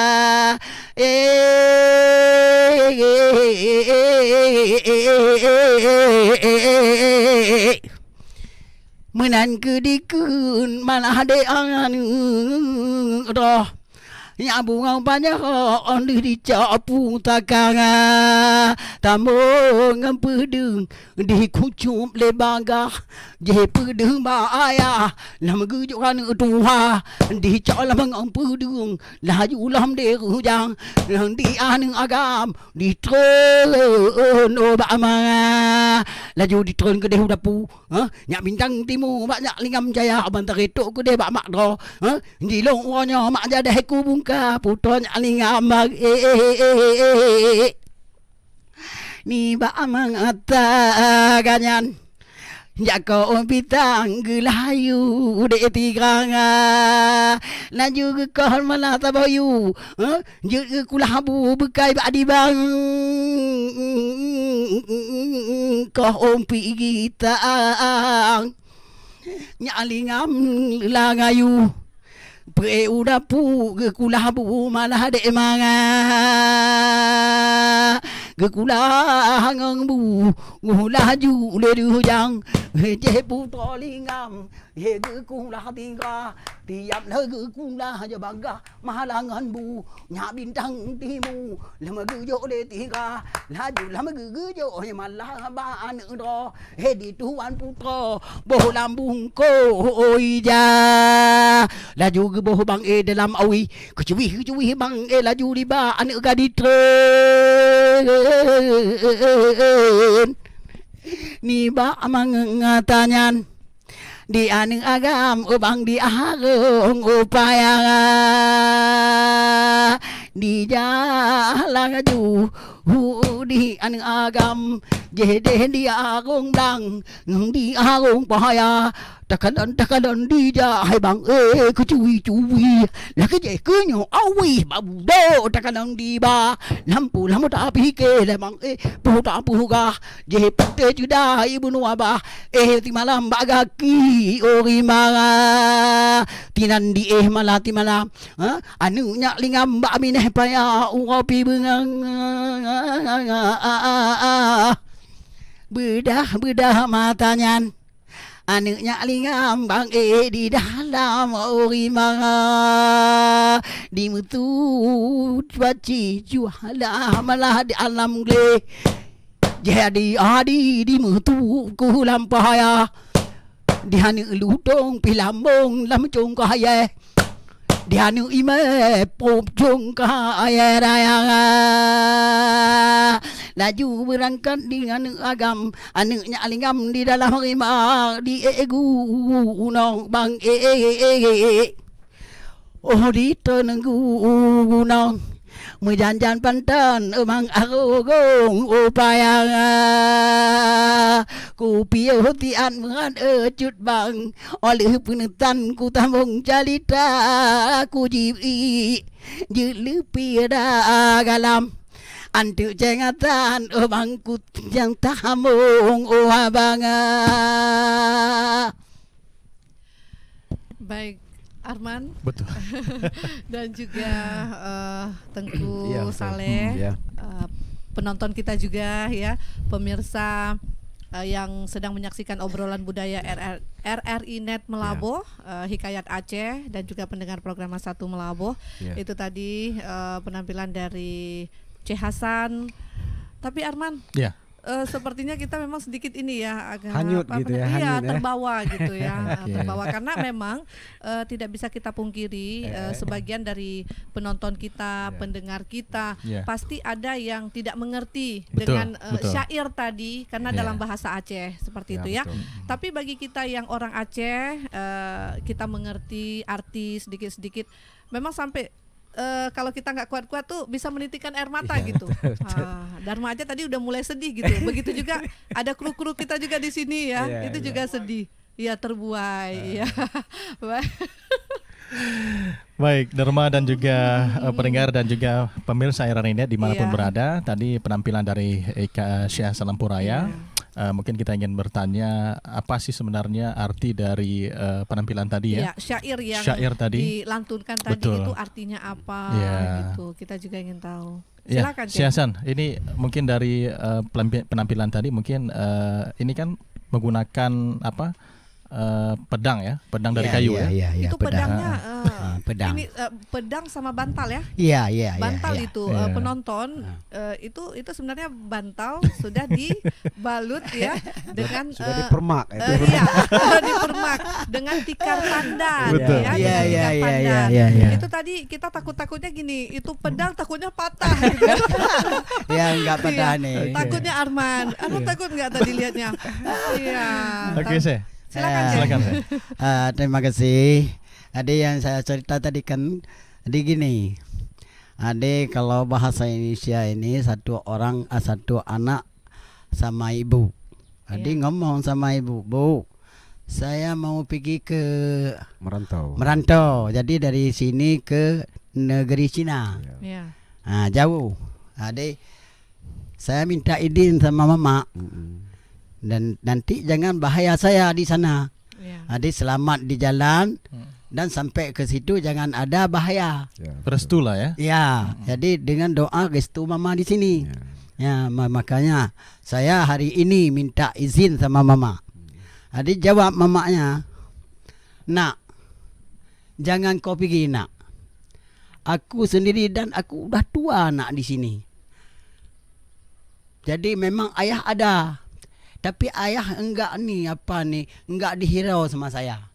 eh menang ke dikun malah de angan roh ya bunga banyak on di capu takanga tamu ngampedeng di kucup lebaga je pedeng ba aya lam gujukan tuha di calam ngampedeng laju lam de hujang di anu agam di tron ba manga laju di tron ke de dapu ha nyak bintang timu banyak lingam jaya bantar itu ke de ba mak do ha di long nya mak jada ku ka puton aling amag eh ni ba amang ata ganyan jako pitang gelayu de tiganga na juga kau mana tabayu ha juga kulabu bekai ba di bang kau ompi kita nyalingam langayu pre udah pu ke kulabu malah de manga ke kulang bu ngulaju le du jang je pu to lingam he ke kulah tingga tiap le ke kulah je bangga mahalangan bu nya bintang timu lama ge yo le tingga laju lama ge ge yo he malah ba an do he di tuan putra boh lambung ko oi ja laju ge boh bang e dalam awi kecuwi kecuwi bang e laju di ba an ga di tren ni ba amang ngatanyan di anu agam ubang di arung upaya di jalan ju di anu agam jede di arung blang di arung paya takalan takalan di jahai bang eh kecuwi cuwi lah ke je ke nyo awi babu do takalan di ba lampu lampu tapi ke le bang eh pu ta pu ga je pute juda ibu nu aba eh ti malam bagaki ori mara tinan di eh malati malam ha anu nya lingam ba mineh paya ngopi bengang bedah bedah matanyan anaknya lingam bang eh di dalam ori manga di mutu baci juhala malah di alam gle jadi adi di mutu ku lampaya di hanu ludong pilambong lam cung kaya di hanu ime pop cung kaya raya laju berangkat dengan agam anaknya alingam di dalam rimah di egu nong bang eh oh di tenenggu nong menjanjan pantan emang agong upaya ku piu tian mengan ecut bang oleh penetan ku tambung jalita ku jibi jelupi dah galam antu jengatan emang ku yang tamung oh abanga. Baik Arman, betul. dan juga uh, Tengku ya, Saleh, ya. uh, penonton kita juga ya, pemirsa uh, yang sedang menyaksikan obrolan budaya R R I Net Melaboh, ya. uh, Hikayat Aceh, dan juga pendengar program satu Melaboh. Ya. Itu tadi uh, penampilan dari C Hasan. Tapi Arman, ya. uh, sepertinya kita memang sedikit ini ya agak hanyut apa, gitu ya, iya, hanyut ya. terbawa gitu ya, Okay. terbawa karena memang uh, tidak bisa kita pungkiri uh, sebagian dari penonton kita, Yeah. pendengar kita Yeah. pasti ada yang tidak mengerti Betul, dengan uh, betul. syair tadi karena Yeah. dalam bahasa Aceh seperti Ya, itu ya. betul. Tapi bagi kita yang orang Aceh, uh, kita mengerti arti sedikit-sedikit. Memang sampai uh, kalau kita nggak kuat-kuat tuh bisa menitikkan air mata Ya, gitu. Ah, Dharma aja tadi udah mulai sedih gitu. Begitu juga ada kru-kru kita juga di sini ya, Ya, itu ya. juga sedih. Ya terbuai. Ya. Baik, Dharma dan juga uh, pendengar dan juga pemirsa Irarinet dimanapun Iya. berada. Tadi penampilan dari Eka Syah Salamburaya. Iya. Uh, mungkin kita ingin bertanya apa sih sebenarnya arti dari uh, penampilan tadi ya? Ya, syair yang Syair tadi. dilantunkan tadi Betul. itu artinya apa Ya. gitu. Kita juga ingin tahu. Ya, Silakan, Cik. Syasan. Ini mungkin dari uh, pelampi- penampilan tadi mungkin uh, ini kan menggunakan apa? Uh, pedang ya, pedang dari Iya, kayu iya, ya. iya, iya, Itu pedangnya uh, Ah, pedang. ini uh, pedang sama bantal ya. Iya, iya, iya. Bantal iya. itu Iya. uh, penonton uh, itu itu sebenarnya bantal sudah dibalut ya dengan Sudah uh, dipermak itu. uh, iya dipermak dengan tikar pandan Betul. ya, Iya, dengan iya, tikar iya, pandan. iya, iya, iya. Itu tadi kita takut-takutnya gini, itu pedang takutnya patah gitu. Ya enggak pada Iya, nih. takutnya Arman. Arman takut nggak tadi lihatnya? Iya. Oke, Ta- Syah. Silakan, Eh, Cik. Silakan, Syah. Ah, terima kasih. Ada yang saya cerita tadi kan, jadi gini. Ada kalau bahasa Indonesia ini satu orang, ah, satu anak sama ibu. Ada Iya. ngomong sama ibu, Bu, saya mau pergi ke Merantau. merantau. Jadi dari sini ke negeri Cina. Iya. Ah, jauh. Ada saya minta izin sama mama. Mm-mm. Dan nanti jangan bahaya saya di sana. Iya. Adik selamat di jalan dan sampai ke situ jangan ada bahaya. Ya, betul. Restu lah ya. Ya, jadi dengan doa restu mama di sini. Ya, ma- makanya saya hari ini minta izin sama mama. Adik jawab mamanya, "Nak, jangan kau pergi, nak. Aku sendiri dan aku udah tua nak di sini. Jadi memang ayah ada. Tapi ayah enggak ni apa ni, enggak dihirau sama saya.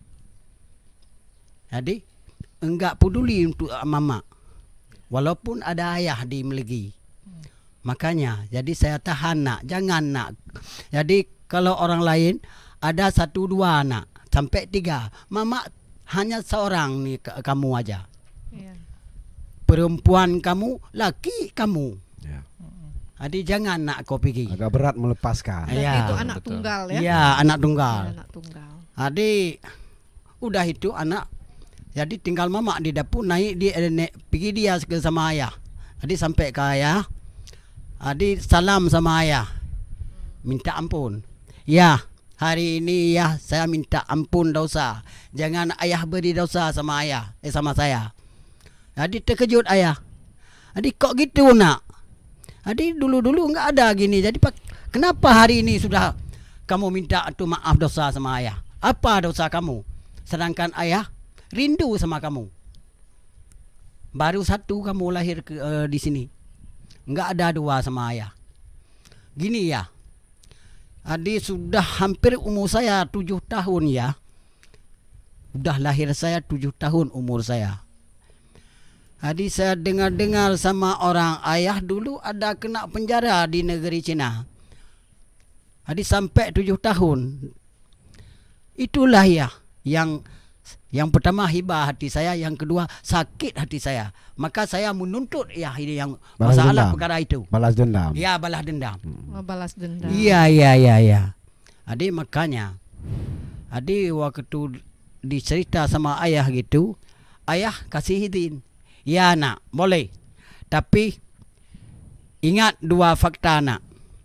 Jadi enggak peduli untuk uh, mama. Walaupun ada ayah di Melegi. Makanya jadi saya tahan nak, jangan nak. Jadi kalau orang lain ada satu dua anak sampai tiga, mama hanya seorang ni ke- kamu aja. Iya. Perempuan kamu, laki kamu. Ya. Jadi jangan nak kau pergi. Agak berat melepaskan. Dan Iya, itu anak betul. tunggal ya. Iya, anak tunggal. Anak tunggal. Adik udah itu anak jadi tinggal mama di dapur naik dia eh, naik, pergi dia ke sama ayah. Adik sampai ke ayah. Adik salam sama ayah. Minta ampun. Ya, hari ini ya saya minta ampun dosa. Jangan ayah beri dosa sama ayah, eh sama saya. Adik terkejut ayah. Adik kok gitu nak? Adik dulu-dulu enggak ada gini. Jadi pak, kenapa hari ini sudah kamu minta tu maaf dosa sama ayah? Apa dosa kamu? Sedangkan ayah rindu sama kamu. Baru satu kamu lahir ke, uh, di sini. Enggak ada dua sama ayah. Gini ya. Adik sudah hampir umur saya tujuh tahun ya. Sudah lahir saya tujuh tahun umur saya. Adik saya dengar-dengar sama orang ayah dulu ada kena penjara di negeri Cina. Adik sampai tujuh tahun. Itulah ya yang yang pertama hibah hati saya, yang kedua sakit hati saya. Maka saya menuntut ya ini yang Balas masalah dendam. perkara itu. Balas dendam. Ya balas dendam. Oh, balas dendam. Iya iya iya iya. Adik makanya adik waktu dicerita sama ayah gitu, ayah kasih izin. Ya nak, boleh. Tapi ingat dua fakta nak.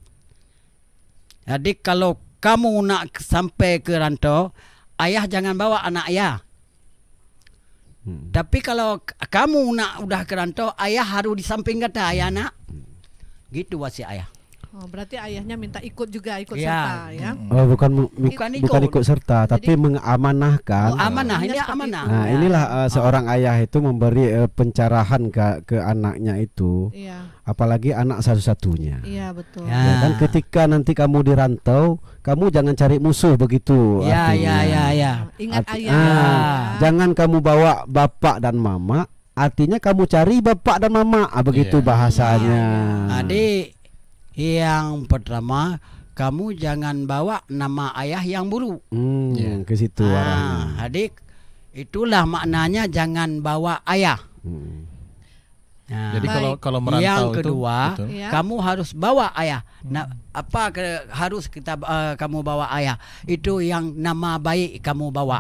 Jadi kalau kamu nak sampai ke rantau, ayah jangan bawa anak ayah. Hmm. Tapi kalau k- kamu nak udah ke rantau, ayah harus di samping kata ayah nak. Gitu wasiat ayah. Oh, berarti ayahnya minta ikut juga, ikut Ya. serta ya. Oh, bukan mu- Bukan bukan ikut. ikut serta, tapi Jadi- mengamanahkan. Oh, amanah, Hanya ini seperti amanah. itu. Nah, Ya. inilah uh, seorang ayah itu memberi uh, pencerahan ke ke anaknya itu, Iya, apalagi anak satu-satunya. iya betul. Ya. Ya kan, ketika nanti kamu dirantau, kamu jangan cari musuh begitu. Ya, artinya. ya, ya, ya. Ingat Arti- ayah. ah, ya. Jangan kamu bawa bapak dan mama, artinya kamu cari bapak dan mama, ah, begitu Iya. bahasanya. Adik, yang pertama, kamu jangan bawa nama ayah yang buruk. Hmm, Iya. ke situ Ah, arahnya. adik, itulah maknanya jangan bawa ayah. Hmm. Nah, Jadi Baik. kalau kalau merantau yang itu, kedua, betul. Iya. kamu harus bawa ayah. Nah, apa ke, harus kita uh, kamu bawa ayah? Itu yang nama baik kamu bawa.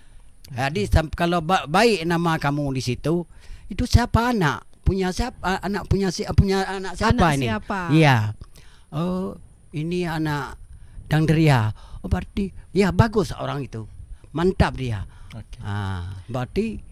Jadi sam- kalau ba- baik nama kamu di situ, itu siapa anak? Punya siapa? Uh, anak punya si punya anak siapa Anak ini? siapa? Iya. Oh, ini anak Dang Deria. Oh, berarti ya bagus orang itu. Mantap dia. Oke. Ah, berarti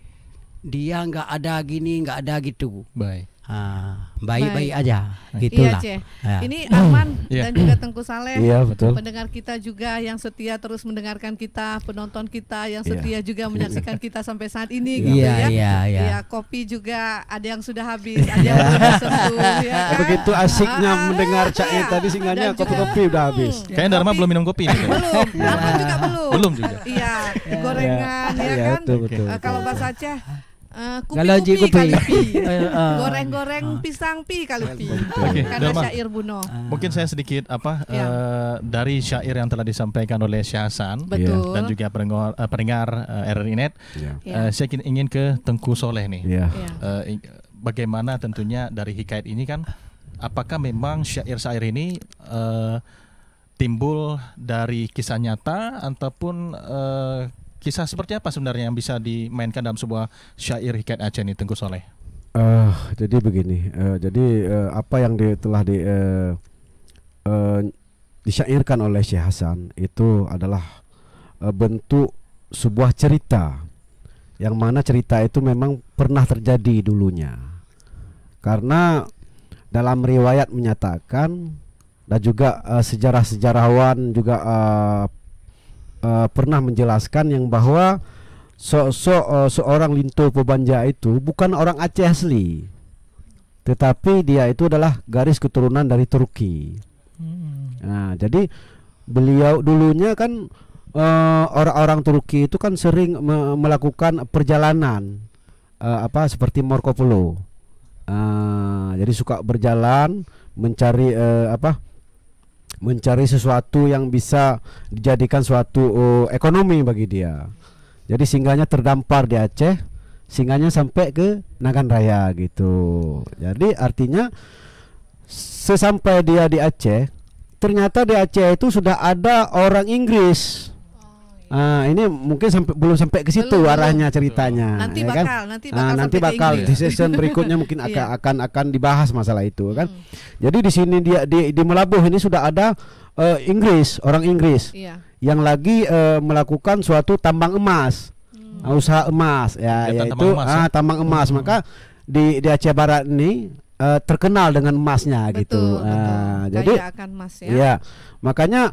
dia nggak ada gini, nggak ada gitu. Baik. Ah, baik-baik Baik. aja. Iya, Gitulah. Ceh. Ya. Ini Arman Iya. dan juga Tengku Saleh. Iya, betul. Pendengar kita juga yang setia terus mendengarkan kita, penonton kita yang Iya. setia juga menyaksikan kita sampai saat ini Iya, gitu ya. iya, iya. Iya, kopi juga ada yang sudah habis, ada yang belum disentuh ya kan. Begitu asiknya Ah, mendengar Cak iya. tadi singgahnya Dan juga- kopi-kopi udah habis. Hmm, Kayaknya Dharma kopi- belum minum kopi nih. Belum, Arman juga belum. Belum juga. Iya, gorengan ya, Iya, kan. betul, betul, Eh, betul. kalau bahasa Aceh eh, Kalau kupi-kupi ji kopi. kali pi. Eh, eh. Goreng-goreng pisang pi kali pi. Oke, Karena Dharma. syair Buno. Mungkin saya sedikit apa Ya. eh, dari syair yang telah disampaikan oleh Syah Hasan Betul. dan juga pendengar eh, pendengar eh, R R I Net. Iya. Ya. Eh, saya ingin- ingin ke Tengku Soleh nih. Iya. Iya. Eh, ing- bagaimana tentunya dari hikayat ini kan, apakah memang syair-syair ini eh, timbul dari kisah nyata ataupun eh, kisah seperti apa sebenarnya yang bisa dimainkan dalam sebuah syair hikayat Aceh ini, Tengku Soleh? Eh, jadi begini, eh, jadi eh, apa yang di, telah di, eh, eh, disyairkan oleh Syekh Hasan itu adalah eh, bentuk sebuah cerita, yang mana cerita itu memang pernah terjadi dulunya. Karena dalam riwayat menyatakan dan juga eh, sejarah-sejarawan juga eh, eh, pernah menjelaskan yang bahwa sosok uh, seorang Linto Pobanja itu bukan orang Aceh asli, tetapi dia itu adalah garis keturunan dari Turki. Nah, jadi beliau dulunya kan uh, orang-orang Turki itu kan sering me- melakukan perjalanan uh, apa seperti Marco Polo. Uh, jadi suka berjalan mencari uh, apa? mencari sesuatu yang bisa dijadikan suatu uh, ekonomi bagi dia. Jadi singgahnya terdampar di Aceh, singgahnya sampai ke Nagan Raya gitu. Jadi artinya sesampai dia di Aceh, ternyata di Aceh itu sudah ada orang Inggris. Ah, ini mungkin sampai belum sampai ke situ Belum, arahnya ceritanya. Nanti ya bakal, kan? nanti Ah, bakal nanti sampai ke bakal di Inggris. season berikutnya mungkin akan Iya. akan akan dibahas masalah itu kan. Hmm. Jadi di sini dia di, di Melabuh ini sudah ada eh, Inggris, orang Inggris Iya. yang lagi eh, melakukan suatu tambang emas, Hmm. uh, usaha emas ya, Kegiatan yaitu tambang emas, ah, ya? tambang emas. Maka di di Aceh Barat ini eh, terkenal dengan emasnya gitu. Betul, betul. Ah, jadi Kaya akan Mas ya. ya makanya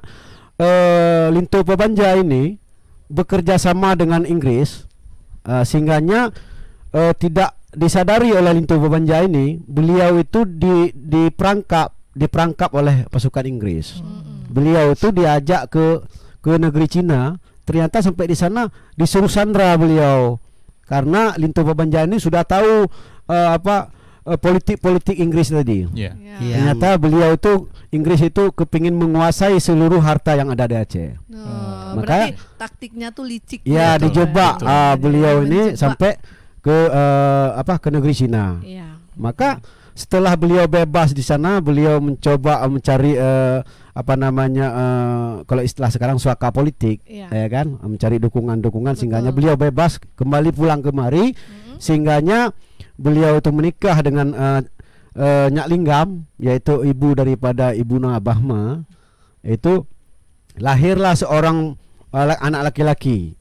eh, Linto Pobanja ini bekerja sama dengan Inggris, eh, sehingganya eh, tidak disadari oleh Linto Pobanja ini beliau itu di diperangkap diperangkap oleh pasukan Inggris. Mm-mm. Beliau itu diajak ke ke negeri Cina, ternyata sampai di sana disuruh sandra beliau karena Linto Pobanja ini sudah tahu eh, apa eh, politik-politik Inggris tadi. Iya. Ya. Iya. Ternyata beliau itu Inggris itu kepingin menguasai seluruh harta yang ada di Aceh. Oh, Maka- berarti taktiknya tuh licik. Ya, gitu. dijebak Betul. ah, beliau ini Menjebak. sampai ke eh, apa ke negeri Cina. Iya. Maka setelah beliau bebas di sana, beliau mencoba eh, mencari eh, apa namanya eh, kalau istilah sekarang suaka politik, Iya. ya kan, mencari dukungan-dukungan Betul. sehingganya beliau bebas kembali pulang kemari, Mm-mm. sehingganya beliau itu menikah dengan eh, eh, Nyak Linggam, yaitu ibu daripada Ibu Noah Bahma. Itu lahirlah seorang eh, anak laki-laki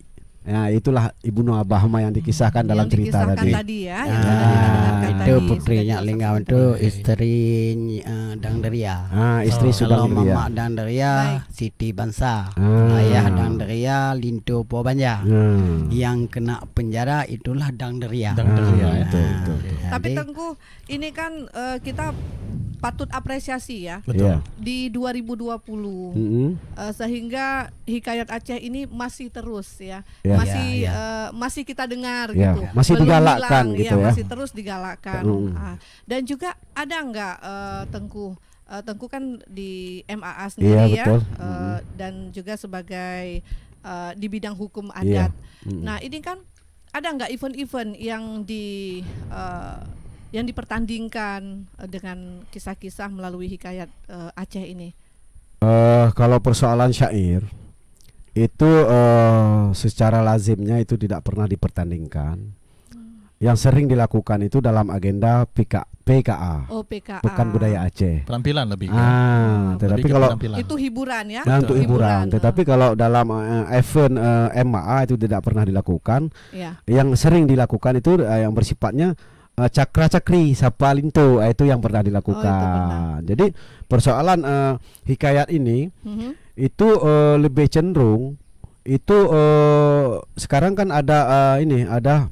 Ya, itulah Ibnu Abahma yang dikisahkan yang dalam cerita tadi. tadi ya, yang ah, itu tadi, putrinya Linggau itu istri uh, Dang Deria. Ah, istri oh, Subang Deria. Mama Dang Deria Siti Bansa. Ah. Ayah Dang Deria Lintu Pobanja. Hmm. Yang kena penjara itulah Dang Deria. Dang Deria. Ah, itu, itu, itu. Tapi Tengku, ini kan uh, kita patut apresiasi ya. Betul. Di dua ribu dua puluh mm-hmm. uh, sehingga Hikayat Aceh ini masih terus ya, yeah. masih yeah, yeah. Uh, masih kita dengar yeah. gitu, masih belum digalakkan hilang, gitu ya, ya, masih terus digalakkan. mm. uh, dan juga ada nggak uh, Tengku, uh, Tengku kan di M A A sendiri yeah, ya, uh, mm. dan juga sebagai uh, di bidang hukum adat. Yeah. Mm. Nah ini kan ada nggak event-event yang di uh, yang dipertandingkan uh, dengan kisah-kisah melalui Hikayat uh, Aceh ini? Uh, kalau persoalan syair itu uh, secara lazimnya itu tidak pernah dipertandingkan. Hmm. Yang sering dilakukan itu dalam agenda P K, P K A, oh, P K A. Pekan Budaya Aceh. Penampilan lebih. Ah, kan? tetapi lebih kalau itu hiburan ya. Nah, untuk hiburan. hiburan. Tetapi kalau dalam uh, event uh, M A A itu tidak pernah dilakukan. Ya. Yang sering dilakukan itu uh, yang bersifatnya Uh, cakra-cakri, sapa lintu, uh, itu yang pernah dilakukan. Oh, pernah. Jadi persoalan uh, hikayat ini mm-hmm. itu uh, lebih cenderung itu uh, sekarang kan ada uh, ini ada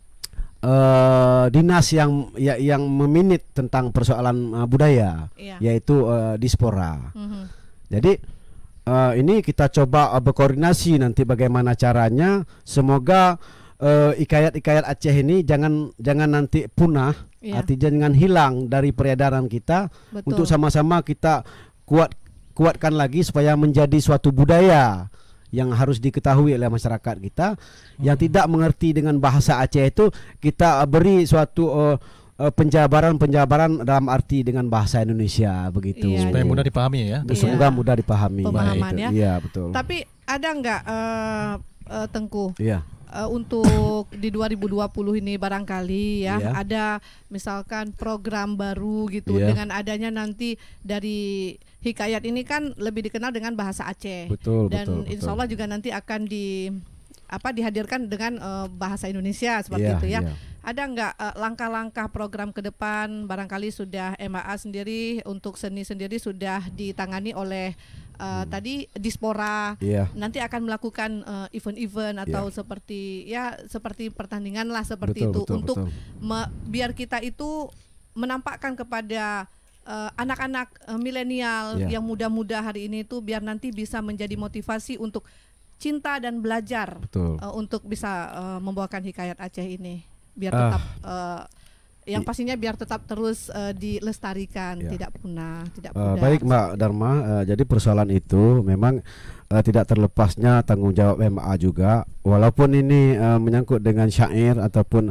uh, dinas yang ya, yang meminit tentang persoalan uh, budaya, yeah. yaitu uh, Dispora. Mm-hmm. Jadi uh, ini kita coba uh, berkoordinasi nanti bagaimana caranya, semoga Uh, ikayat-ikayat Aceh ini jangan jangan nanti punah, yeah. artinya jangan hilang dari peredaran kita. Betul. Untuk sama-sama kita kuat kuatkan lagi supaya menjadi suatu budaya yang harus diketahui oleh masyarakat kita. Hmm. Yang tidak mengerti dengan bahasa Aceh itu kita beri suatu uh, uh, penjabaran-penjabaran dalam arti dengan bahasa Indonesia begitu. Yeah. Supaya mudah dipahami ya. Semoga yeah. mudah dipahami. Pemahaman ya. Iya betul. Tapi ada nggak uh, uh, Tengku? Iya. Yeah. Uh, untuk di dua ribu dua puluh ini barangkali ya yeah. ada misalkan program baru gitu yeah. dengan adanya nanti dari Hikayat ini kan lebih dikenal dengan bahasa Aceh. Betul, dan betul, insya Allah betul. juga nanti akan di apa dihadirkan dengan uh, bahasa Indonesia seperti yeah, itu ya. Yeah. Ada nggak uh, langkah-langkah program ke depan, barangkali sudah M A A sendiri untuk seni sendiri sudah ditangani oleh Uh, hmm. tadi Dispora, yeah. nanti akan melakukan uh, event-event atau yeah. seperti ya seperti pertandingan lah seperti betul, itu betul, untuk betul. Me, biar kita itu menampakkan kepada uh, anak-anak uh, milenial yeah. yang muda-muda hari ini itu biar nanti bisa menjadi motivasi untuk cinta dan belajar uh, untuk bisa uh, membawakan Hikayat Aceh ini biar tetap uh, yang pastinya biar tetap terus uh, dilestarikan, ya. tidak punah, tidak uh, pudar. Baik Mbak Dharma, uh, jadi persoalan itu memang uh, tidak terlepasnya tanggung jawab M A A juga. Walaupun ini uh, menyangkut dengan syair ataupun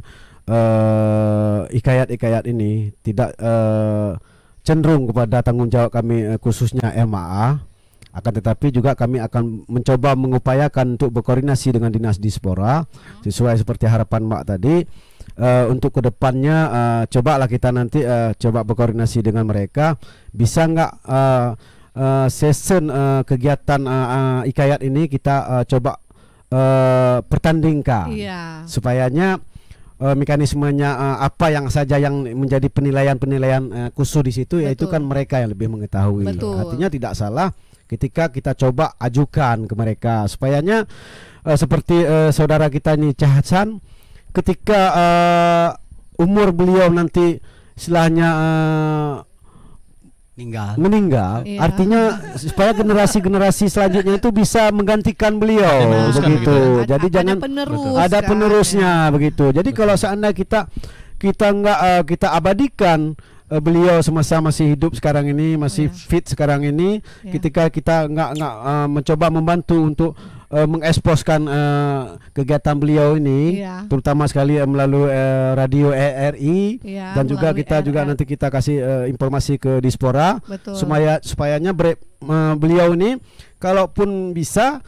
uh, ikayat-ikayat ini tidak uh, cenderung kepada tanggung jawab kami uh, khususnya M A A. Akan tetapi juga kami akan mencoba mengupayakan untuk berkoordinasi dengan Dinas Dispora sesuai seperti harapan Mbak tadi. Uh, untuk kedepannya uh, cobalah kita nanti uh, coba berkoordinasi dengan mereka, bisa nggak uh, uh, season uh, kegiatan uh, uh, Hikayat ini kita uh, coba uh, pertandingkan, yeah. supayanya uh, mekanismenya uh, apa yang saja yang menjadi penilaian-penilaian uh, khusus di situ. Betul. Yaitu kan mereka yang lebih mengetahui. Betul. Artinya tidak salah ketika kita coba ajukan ke mereka, supayanya uh, seperti uh, saudara kita ini Cah Hasan, ketika uh, umur beliau nanti istilahnya uh, meninggal, meninggal iya. artinya supaya generasi-generasi selanjutnya itu bisa menggantikan beliau, nah, begitu. Gitu. Jadi ada jangan penerus, ada kan? penerusnya, ya. Begitu. Jadi betul. Kalau seandainya kita kita nggak uh, kita abadikan uh, beliau semasa masih hidup sekarang ini, masih yeah. fit sekarang ini, yeah. ketika kita nggak nggak uh, mencoba membantu untuk Uh, mengeksposkan uh, kegiatan beliau ini, yeah. terutama sekali uh, melalui uh, radio R I, yeah, dan juga kita R R. juga nanti kita kasih uh, informasi ke Dispora. Betul. supaya supayanya bre, uh, beliau ini kalaupun bisa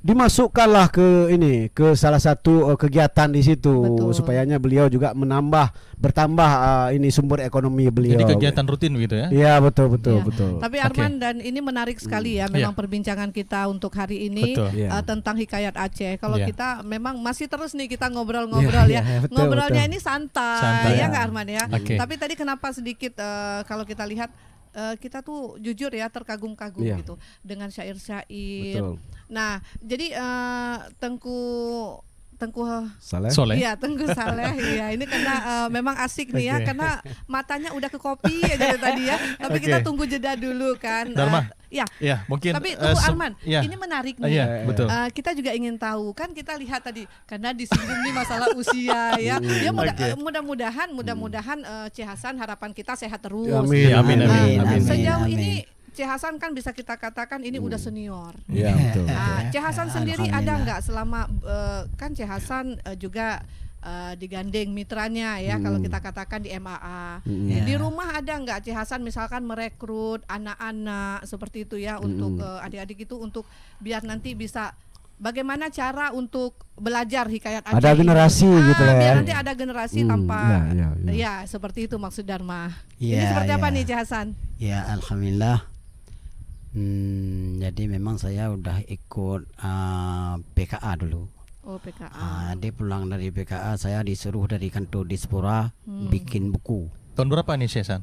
dimasukkanlah ke ini ke salah satu uh, kegiatan di situ. Betul. Supayanya beliau juga menambah bertambah uh, ini sumber ekonomi beliau. Jadi kegiatan rutin begitu ya? Iya betul betul Ya. betul. Tapi Arman, dan ini menarik sekali ya, memang Yeah. perbincangan kita untuk hari ini Betul. Yeah. uh, tentang Hikayat Aceh. Kalau Yeah. kita memang masih terus nih kita ngobrol-ngobrol Yeah, ya, yeah, betul, ngobrolnya betul. ini santai, Santai. ya nggak Arman ya. Oke. Tapi tadi kenapa sedikit uh, kalau kita lihat uh, kita tuh jujur ya terkagum-kagum Yeah. gitu dengan syair-syair. Betul. Nah, jadi uh, Tengku Tengku Saleh. Soleh. Iya, Tengku Saleh. Iya, ini karena uh, memang asik nih ya, Oke. karena matanya udah ke kopi ya dari tadi ya. Tapi Oke. kita tunggu jeda dulu kan. Dharma. Uh, ya. Ya, mungkin Tapi eh, tunggu sem- Arman, ya. ini menarik Ah, nih. iya, betul. Uh, kita juga ingin tahu kan, kita lihat tadi karena disinggung nih masalah usia ya. Ya mudah, Oke. uh, mudah-mudahan mudah-mudahan uh, C. Hasan harapan kita sehat terus. Amin, Iya, amin, Uh, amin, amin. Sejauh amin. ini C. Hasan kan bisa kita katakan ini udah senior. Iya betul. Nah, C. Hasan sendiri ada Alhamdulillah. nggak selama uh, kan C. Hasan uh, juga uh, digandeng mitranya ya, Hmm. kalau kita katakan di M A A. Hmm. Ya, Ya. di rumah ada nggak C. Hasan misalkan merekrut anak-anak seperti itu ya, untuk uh, adik-adik itu untuk biar nanti bisa bagaimana cara untuk belajar Hikayat Aceh Ada ini. generasi Ah, gitu lah ya. biar nanti ada generasi Hmm, tanpa ya, ya, ya. ya, seperti itu maksud Dharma. Ini Ya, seperti apa ya. nih C. Hasan? Ya, alhamdulillah. Hmm, jadi memang saya udah ikut uh, P K A dulu. Oh, P K A. Uh, dia pulang dari P K A, saya disuruh dari kantor Dispora Hmm. bikin buku. Tahun berapa nih Syekh Hasan?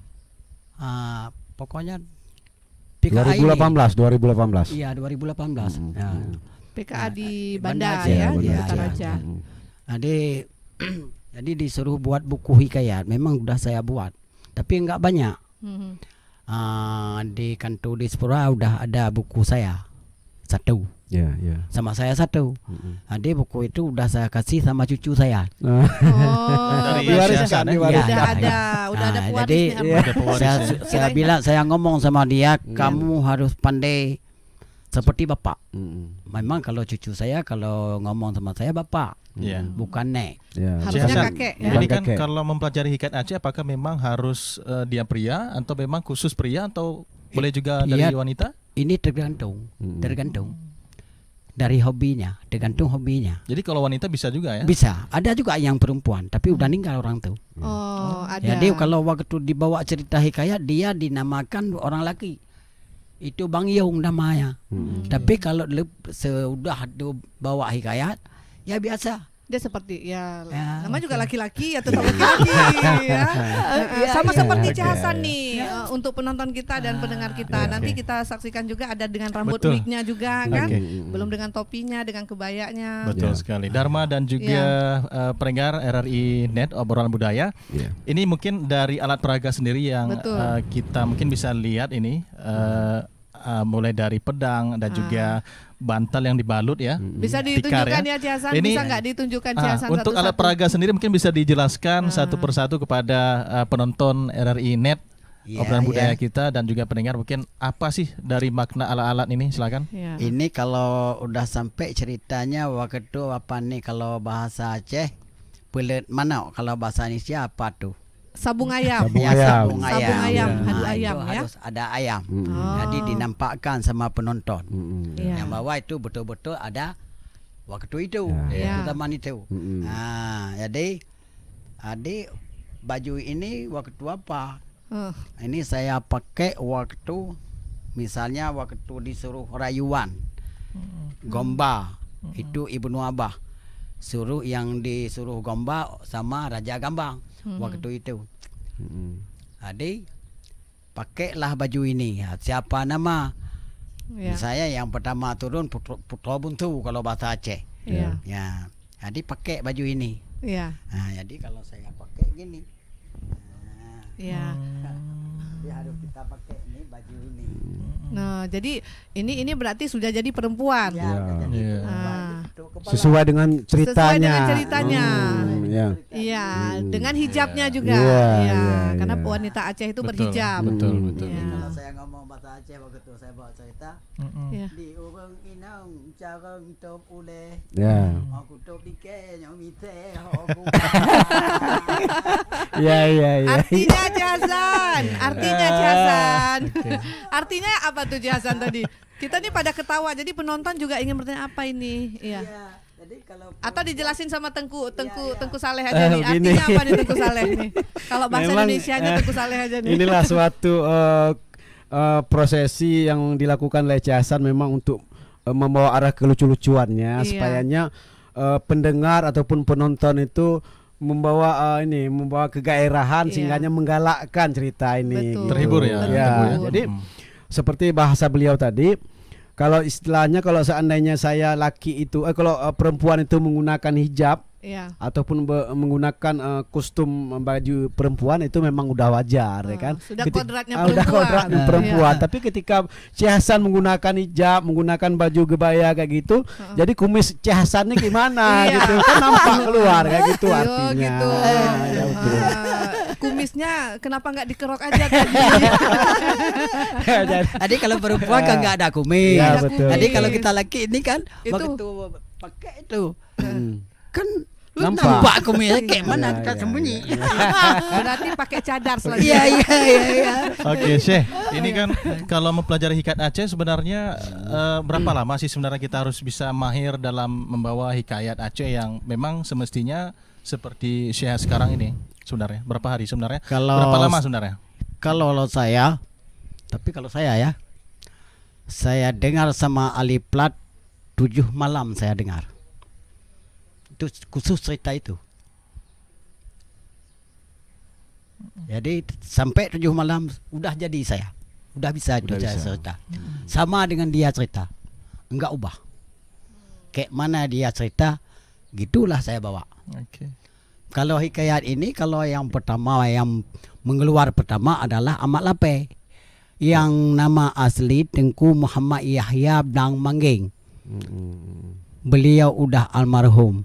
Uh, pokoknya P K A dua ribu delapan belas, ini. dua ribu delapan belas. Iya, dua ribu delapan belas. Hmm, Ya. hmm. P K A di Banda Banda, Aceh, ya, Banda di Aceh. Kutaraja. Hmm. Jadi jadi disuruh buat buku hikayat. Memang udah saya buat, tapi enggak banyak. Hmm. Uh, di kantor Dispora udah ada buku saya satu, Ya, ya. sama saya satu. Hmm. Jadi buku itu udah saya kasih sama cucu saya. Oh, Dari berarti Syekh Hasan, ya? udah Ya, ada, udah ada Ah, pewaris jadi nih, Arman. Ada pewaris, saya, ya. saya bilang, saya ngomong sama dia, kamu harus pandai seperti bapak. Hmm. Memang kalau cucu saya kalau ngomong sama saya bapak, Iya. bukan nek. Ya. Harusnya Syekh Hasan, kakek, ya. Ini Bukan kan kakek. kalau mempelajari Hikayat Aceh, apakah memang harus eh, dia pria atau memang khusus pria atau boleh juga dari Iya. wanita? Ini tergantung, Hmm. tergantung dari hobinya, tergantung hobinya. Jadi kalau wanita bisa juga ya? Bisa, ada juga yang perempuan, tapi udah ninggal orang tuh. Oh, ada. Jadi kalau waktu dibawa cerita hikayat dia dinamakan orang laki. Itu Bang Yung namanya. Hmm. Tapi kalau lep- sudah dibawa hikayat, ya biasa. Dia seperti ya, Ya, nama juga laki-laki ya, tetap laki-laki ya. Eh, sama iya. seperti C. Oke. Hasan nih, eh, untuk penonton kita dan pendengar kita. Oke. Nanti kita saksikan juga ada dengan rambut Betul. wignya juga kan. Oke. Belum dengan topinya, dengan kebayanya. Betul Ya. sekali. Dharma dan juga eh, pendengar R R I Net obrolan budaya. Ya. Ini mungkin dari alat peraga sendiri yang Betul. eh, kita mungkin bisa lihat ini eh, eh, mulai dari pedang dan Ah. juga bantal yang dibalut ya. Bisa Tikar, ditunjukkan ya, C. Hasan? Ini- Bisa nggak ditunjukkan C. Ah, Hasan untuk satu-satu? alat peraga sendiri mungkin bisa dijelaskan Ah. satu persatu kepada eh, penonton R R I Net Ya, obrolan budaya ya. kita dan juga pendengar, mungkin apa sih dari makna alat-alat ini, silakan. Ya. Ini kalau udah sampai ceritanya waktu itu apa nih kalau bahasa Aceh pelet mana, kalau bahasa Indonesia apa tuh? Sabung ayam. Sabung Ya, ayam. sabung Sabung ayam. ayam, Nah, hadu itu ayam ya. harus ada ayam. Hmm. Oh. Jadi dinampakkan sama penonton. Hmm. Iya. Yang bawah itu betul-betul ada waktu itu, Ya. Ya. waktu zaman itu. Hmm. Nah, jadi adik baju ini waktu apa? Eh, Ini saya pakai waktu misalnya waktu disuruh rayuan Gomba, itu Ibnu Abah suruh yang disuruh Gomba sama Raja Gambang waktu itu. Hmm. Adik pakailah baju ini. Ya, siapa nama? ya. Saya yang pertama turun Putra, Putra Buntu kalau bahasa Aceh. Ya. Ya, jadi pakai baju ini. Ya. Nah, jadi kalau saya pakai gini, nah, Ya. jadi harus kita pakai ini baju ini. Nah, jadi ini ini berarti sudah jadi perempuan. Ya, Ya. jadi Iya. Ah. itu kepala. Sesuai dengan ceritanya. dengan ceritanya. Hmm, ya. Iya, Hmm. dengan hijabnya juga. Iya, Iya, iya, karena iya. wanita Aceh itu Betul, berhijab. betul, Hmm. betul. Iya. Kalau saya ngomong bahasa Aceh waktu itu saya bawa cerita Mm-mm. Iya. di urang inang carang top uleh Ya. aku top dike yang mite aku. Ya, ya, ya. Artinya C. Hasan, artinya C. Hasan. Artinya apa tuh C. Hasan tadi? Kita nih pada ketawa, jadi penonton juga ingin bertanya apa ini, iya. Ya, jadi kalau Atau dijelasin sama Tengku, Tengku, Iya, iya. Tengku Saleh aja Eh, nih. begini. Artinya apa nih Tengku Saleh nih? Kalau bahasa Memang, Indonesianya eh, Tengku Saleh aja nih. Inilah suatu uh, uh, prosesi yang dilakukan oleh C Hasan memang untuk uh, membawa arah kelucu-lucuannya, Iya. supayanya uh, pendengar ataupun penonton itu membawa uh, ini membawa kegairahan, Iya. sehingganya menggalakkan cerita ini. Betul. gitu. Terhibur ya, Ya, terhibur ya. jadi Hmm. seperti bahasa beliau tadi, kalau istilahnya kalau seandainya saya laki itu, eh, kalau uh, perempuan itu menggunakan hijab Iya. ataupun be- menggunakan uh, kostum baju perempuan itu memang udah wajar, ya Ah, kan? sudah Keti- kodratnya ah, udah perempuan. kodratnya Iya. perempuan. Tapi ketika Syekh Hasan menggunakan hijab, menggunakan baju gebaya kayak gitu, jadi kumis Syekh Hasan ini gimana Iya. gitu kan nampak keluar kayak gitu Yo, artinya. gitu. Ah, ya betul. Ah, kumisnya kenapa nggak dikerok aja tadi? Jadi, Jadi kalau perempuan kan nggak ada kumis. Ya, Ada betul. Jadi kumis. kalau kita laki ini kan Itu. begitu pakai itu hmm. kan Nampak. nampak kumisnya kayak mana Ya, kita ya, sembunyi. ya, Berarti pakai cadar selanjutnya. Iya iya iya iya. Oke, Syekh. Ini kan kalau mempelajari hikayat Aceh sebenarnya eh, berapa lama sih sebenarnya kita harus bisa mahir dalam membawa hikayat Aceh yang memang semestinya seperti Syekh sekarang ini sebenarnya? Berapa hari sebenarnya? Kalau- Berapa lama sebenarnya? Kalau saya, tapi kalau saya ya, saya dengar sama Ali Plat tujuh malam saya dengar. Itu khusus cerita itu. Jadi sampai tujuh malam udah jadi saya, udah bisa itu Udah saya bisa. cerita. Sama dengan dia cerita, enggak ubah. Kayak mana dia cerita, gitulah saya bawa. Oke. Kalau hikayat ini, kalau yang pertama yang mengeluar pertama adalah Ahmad Lape, yang nama asli Tengku Muhammad Yahya Dang Mangging. Hmm. Beliau udah almarhum.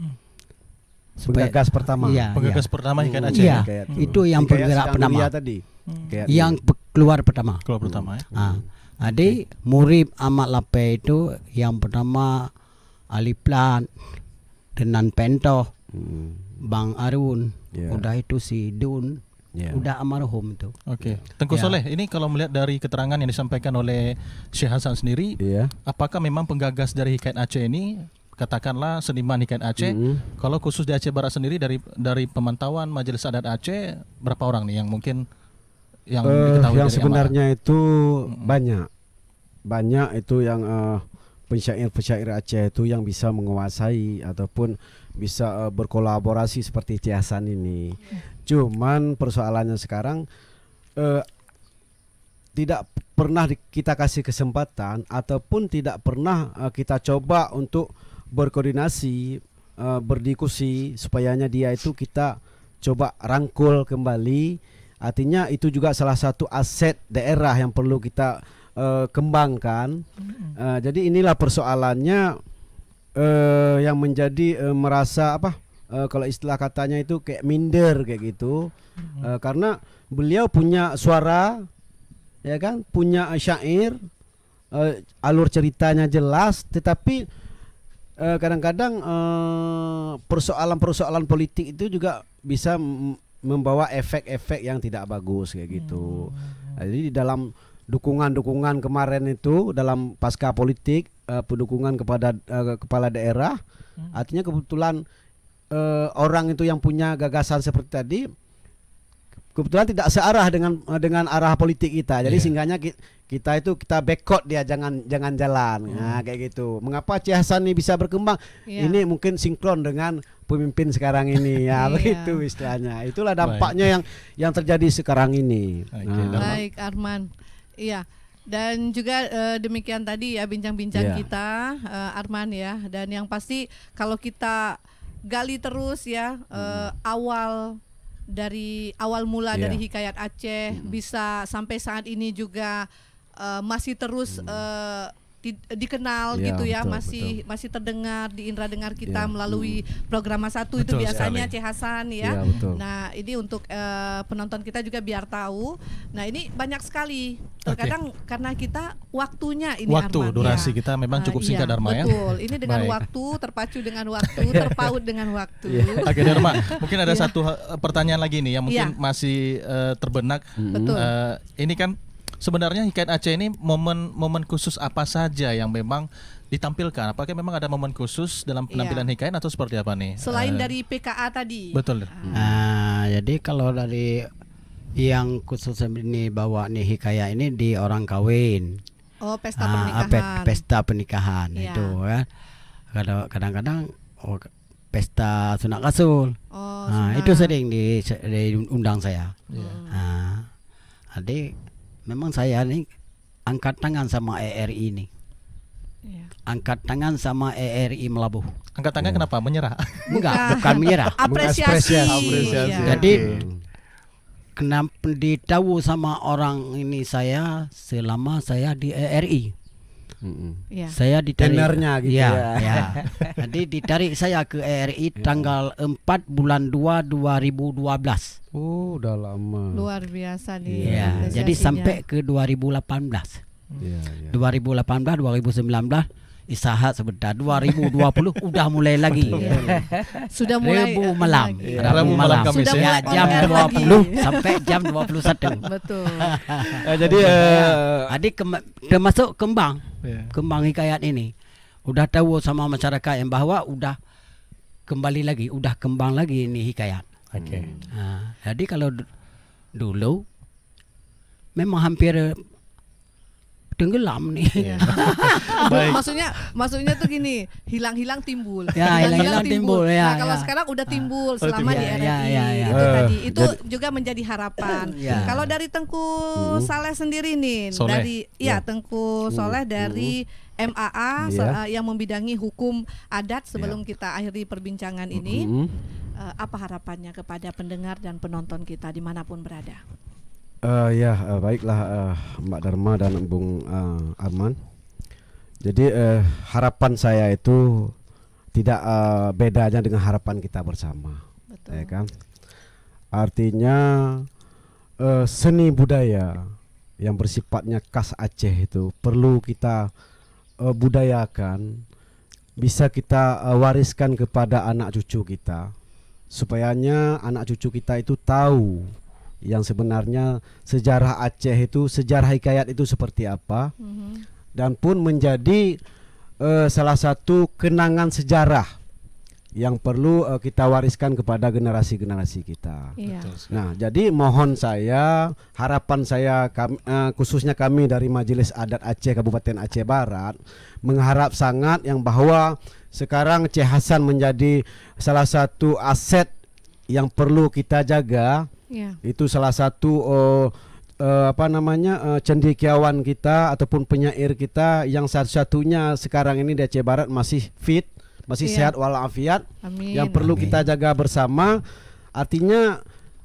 Supaya- Penggagas pertama. Iya, Penggagas iya. pertama hikayat Aceh. Iya. ya? Hikayat Itu yang Hikayat penggerak sedang pertama. mulia tadi. Hikayat Yang pe- keluar pertama. Keluar pertama ya. Ah, jadi murid Ahmad Lape itu yang pertama Ali Plat, Denan Pentoh, Hmm. Bang Arun, Ya. udah itu si Dun, Ya. udah almarhum itu. Oke. Tengku Ya. Soleh, ini kalau melihat dari keterangan yang disampaikan oleh Syekh Hasan sendiri, Iya. apakah memang penggagas dari hikayat Aceh ini katakanlah seniman hikayat Aceh, Mm. kalau khusus di Aceh Barat sendiri dari dari pemantauan Majelis Adat Aceh berapa orang nih yang mungkin yang Eh, diketahui yang dari sebenarnya itu banyak, banyak itu yang eh, pensyair-pensyair Aceh itu yang bisa menguasai ataupun bisa eh, berkolaborasi seperti Syekh Hasan ini. Cuman persoalannya sekarang eh, tidak pernah di- kita kasih kesempatan ataupun tidak pernah eh, kita coba untuk berkoordinasi, eh, berdiskusi supayanya dia itu kita coba rangkul kembali. Artinya itu juga salah satu aset daerah yang perlu kita eh, kembangkan. Eh, jadi inilah persoalannya eh, yang menjadi eh, merasa apa? eh, kalau istilah katanya itu kayak minder kayak gitu. Eh, karena beliau punya suara, ya kan, punya syair, eh, alur ceritanya jelas, tetapi eh, kadang-kadang eh, persoalan-persoalan politik itu juga bisa m- membawa efek-efek yang tidak bagus kayak gitu. Nah, jadi di dalam dukungan-dukungan kemarin itu dalam pasca politik, eh, pendukungan kepada eh, kepala daerah, artinya kebetulan eh, orang itu yang punya gagasan seperti tadi kebetulan tidak searah dengan eh, dengan arah politik kita. Jadi Iya. sehingga ki- kita itu kita bekot dia jangan jangan jalan. Nah, kayak gitu. Mengapa Syekh Hasan ini bisa berkembang? Iya. Ini mungkin sinkron dengan pemimpin sekarang ini ya, Iya. begitu istilahnya. Itulah dampaknya yang yang terjadi sekarang ini. Oke, Nah, Darman. Baik Arman, iya. Dan juga eh, demikian tadi ya bincang-bincang Iya. kita eh, Arman ya. Dan yang pasti kalau kita gali terus ya eh, awal dari awal mula Iya. dari hikayat Aceh bisa sampai saat ini juga eh, masih terus eh, di- dikenal Iya, gitu ya, betul, masih masih terdengar di indera dengar kita Iya. melalui program satu itu Betul biasanya sekali. Syekh Hasan ya. Iya, betul. Nah, ini untuk eh, penonton kita juga biar tahu. Nah, ini banyak sekali. Terkadang karena kita waktunya ini Waktu, Arman, durasi ya. kita memang Ah, cukup iya, singkat, Dharma, ya. Betul. Ini dengan Baik. waktu, terpacu dengan waktu, terpaut dengan waktu. Oke Dharma, mungkin ada Iya. satu eh, pertanyaan lagi nih yang mungkin Iya. masih eh, terbenak. Betul. Eh, ini kan Sebenarnya Hikayat Aceh ini momen-momen khusus apa saja yang memang ditampilkan? Apakah memang ada momen khusus dalam penampilan Iya. hikayat atau seperti apa nih? Selain Uh, dari P K A tadi. Betul. Nah, jadi kalau dari yang khusus ini bawa nih hikayat ini di orang kawin. Oh, pesta Ah, pernikahan. pe- pesta pernikahan Iya. itu ya. Kadang- Kadang-kadang oh, pesta sunat rasul. Oh, Ah, sunat. itu sering di, diundang saya. Iya. Ah, jadi memang saya nih angkat tangan sama E R I nih. Iya. Angkat tangan sama E R I Melabuh. Angkat tangan kenapa? Menyerah. Enggak, bukan menyerah. Apresiasi. Apresiasi. Iya. Jadi kenapa ditahu sama orang ini saya selama saya di E R I. Mm-mm. Iya. Saya ditarik. Tenornya gitu ya, ya. ya. Jadi ditarik saya ke E R I tanggal empat bulan dua dua ribu dua belas. Oh, udah lama. Luar biasa nih. Ya, jadi apresiasinya. sampai ke dua ribu delapan belas. Iya, iya. dua ribu delapan belas, dua ribu sembilan belas istirahat sebentar. dua ribu dua puluh udah mulai lagi. sudah mulai Rabu malam. lagi. Iya. Rabu Rabu malam malam. Kamis Sudah ya. Ya, mulai jam on air dua lagi. puluh sampai jam dua puluh satu. Betul. Eh, jadi eh, Adik kem- termasuk kembang. Iya. Kembang hikayat ini. Udah tahu sama masyarakat yang bahwa udah kembali lagi, udah kembang lagi ini hikayat. Oke. Nah, jadi kalau d- dulu memang hampir eh, tenggelam nih. Iya. Baik. maksudnya maksudnya tuh gini, hilang-hilang timbul. Ya, hilang-hilang timbul, ya, Nah, kalau ya. sekarang udah timbul Oh, selama timbul. di R R I. Ya, ya, ya. Itu Eh, tadi. Itu jadi- juga menjadi harapan. Ya. Kalau dari Tengku Saleh sendiri nih, Soleh. dari ya Tengku Soleh dari M A A se- Iya. eh, yang membidangi hukum adat sebelum kita akhiri perbincangan ini, mm, eh, apa harapannya kepada pendengar dan penonton kita dimanapun berada? eh, ya eh, baiklah eh, Mbak Dharma dan Bung eh, Arman. Jadi eh, harapan saya itu tidak eh, bedanya dengan harapan kita bersama, Betul. ya kan? Artinya eh, seni budaya yang bersifatnya khas Aceh itu perlu kita eh, budayakan, bisa kita eh, wariskan kepada anak cucu kita, supayanya anak cucu kita itu tahu yang sebenarnya sejarah Aceh itu, sejarah hikayat itu seperti apa, Mhm. dan pun menjadi eh, salah satu kenangan sejarah yang perlu eh, kita wariskan kepada generasi-generasi kita. Iya. Nah, jadi mohon saya, harapan saya kami, eh, khususnya kami dari Majelis Adat Aceh Kabupaten Aceh Barat mengharap sangat yang bahwa sekarang Ceh Hasan menjadi salah satu aset yang perlu kita jaga. Iya. Itu salah satu uh, uh, apa namanya uh, cendekiawan kita ataupun penyair kita yang satu-satunya sekarang ini di Aceh Barat masih fit, masih Iya. sehat walafiat. Amin. Yang perlu Amin. kita jaga bersama. Artinya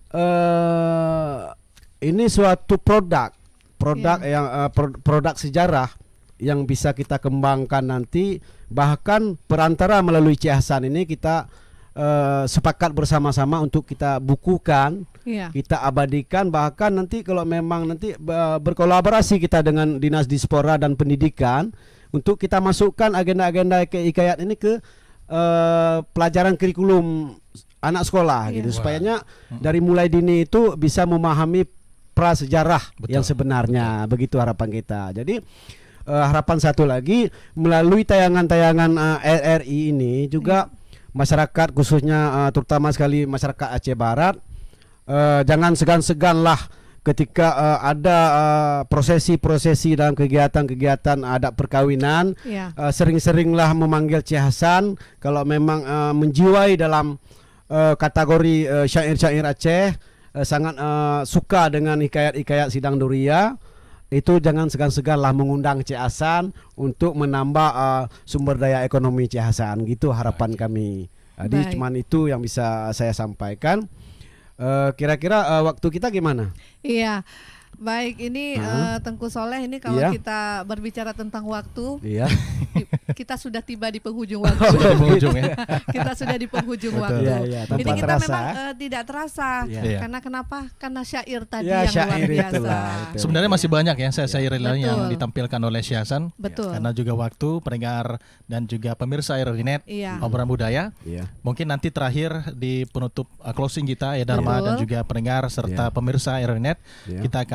uh, ini suatu produk, produk Iya. yang uh, pro- produk sejarah yang bisa kita kembangkan nanti. Bahkan perantara melalui Ceh Hasan ini kita uh, sepakat bersama-sama untuk kita bukukan, Iya. kita abadikan, bahkan nanti kalau memang nanti uh, berkolaborasi kita dengan Dinas Dispora dan Pendidikan untuk kita masukkan agenda-agenda ke hikayat ini ke uh, pelajaran kurikulum anak sekolah Iya. gitu, Wah. supayanya dari mulai dini itu bisa memahami prasejarah Betul. yang sebenarnya. Begitu harapan kita. Jadi uh, harapan satu lagi melalui tayangan-tayangan uh, R R I ini juga masyarakat khususnya uh, terutama sekali masyarakat Aceh Barat uh, jangan segan-seganlah ketika uh, ada uh, prosesi-prosesi dalam kegiatan-kegiatan adat perkawinan. Iya. Uh, sering-seringlah memanggil Ceh Hasan kalau memang uh, menjiwai dalam uh, kategori uh, syair-syair Aceh, uh, sangat uh, suka dengan hikayat-hikayat Sidang Duria. Itu jangan segan-seganlah mengundang Ceh Hasan untuk menambah uh, sumber daya ekonomi Ceh Hasan. Gitu harapan kami. Jadi Baik. cuman itu yang bisa saya sampaikan. Uh, kira-kira uh, waktu kita gimana? Iya. Baik, ini Uh-huh. eh, Tengku Soleh ini kalau Iya. kita berbicara tentang waktu, Iya. di- kita sudah tiba di penghujung waktu. Sudah di penghujung ya. Kita sudah di penghujung Betul. waktu. Iya, iya, Ini tanpa kita terasa. memang eh, tidak terasa. Iya. Iya. Karena kenapa? Karena syair tadi Ya, yang luar syair biasa. itulah, itu. Sebenarnya masih banyak ya saya saya lain yang Betul. ditampilkan oleh Ceh Hasan. Betul. Karena juga waktu pendengar dan juga pemirsa R R I Net Iya. obrolan budaya. Iya. Mungkin nanti terakhir di penutup uh, closing kita ya Dharma Betul. dan juga pendengar serta Iya. pemirsa R R I Net Iya. kita akan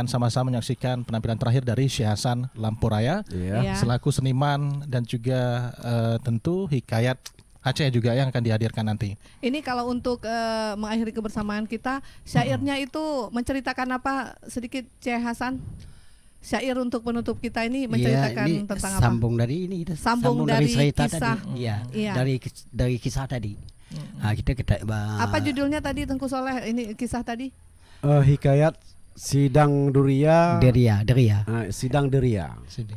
sama-sama menyaksikan penampilan terakhir dari Syekh Hasan Lampuraya Iya. Ya. selaku seniman dan juga uh, tentu Hikayat Aceh juga yang akan dihadirkan nanti. Ini kalau untuk uh, mengakhiri kebersamaan kita, syairnya itu menceritakan apa sedikit Syekh Hasan? Syair untuk penutup kita ini menceritakan ya, ini tentang apa? Sambung dari ini, Sambung dari cerita kisah. tadi. Iya, Iya. dari dari kisah tadi. Nah, kita kita bah, Apa judulnya tadi Tengku Soleh? Ini kisah tadi? Eh, hikayat Sidang Duria. Deria, Deria. eh, Sidang Deria.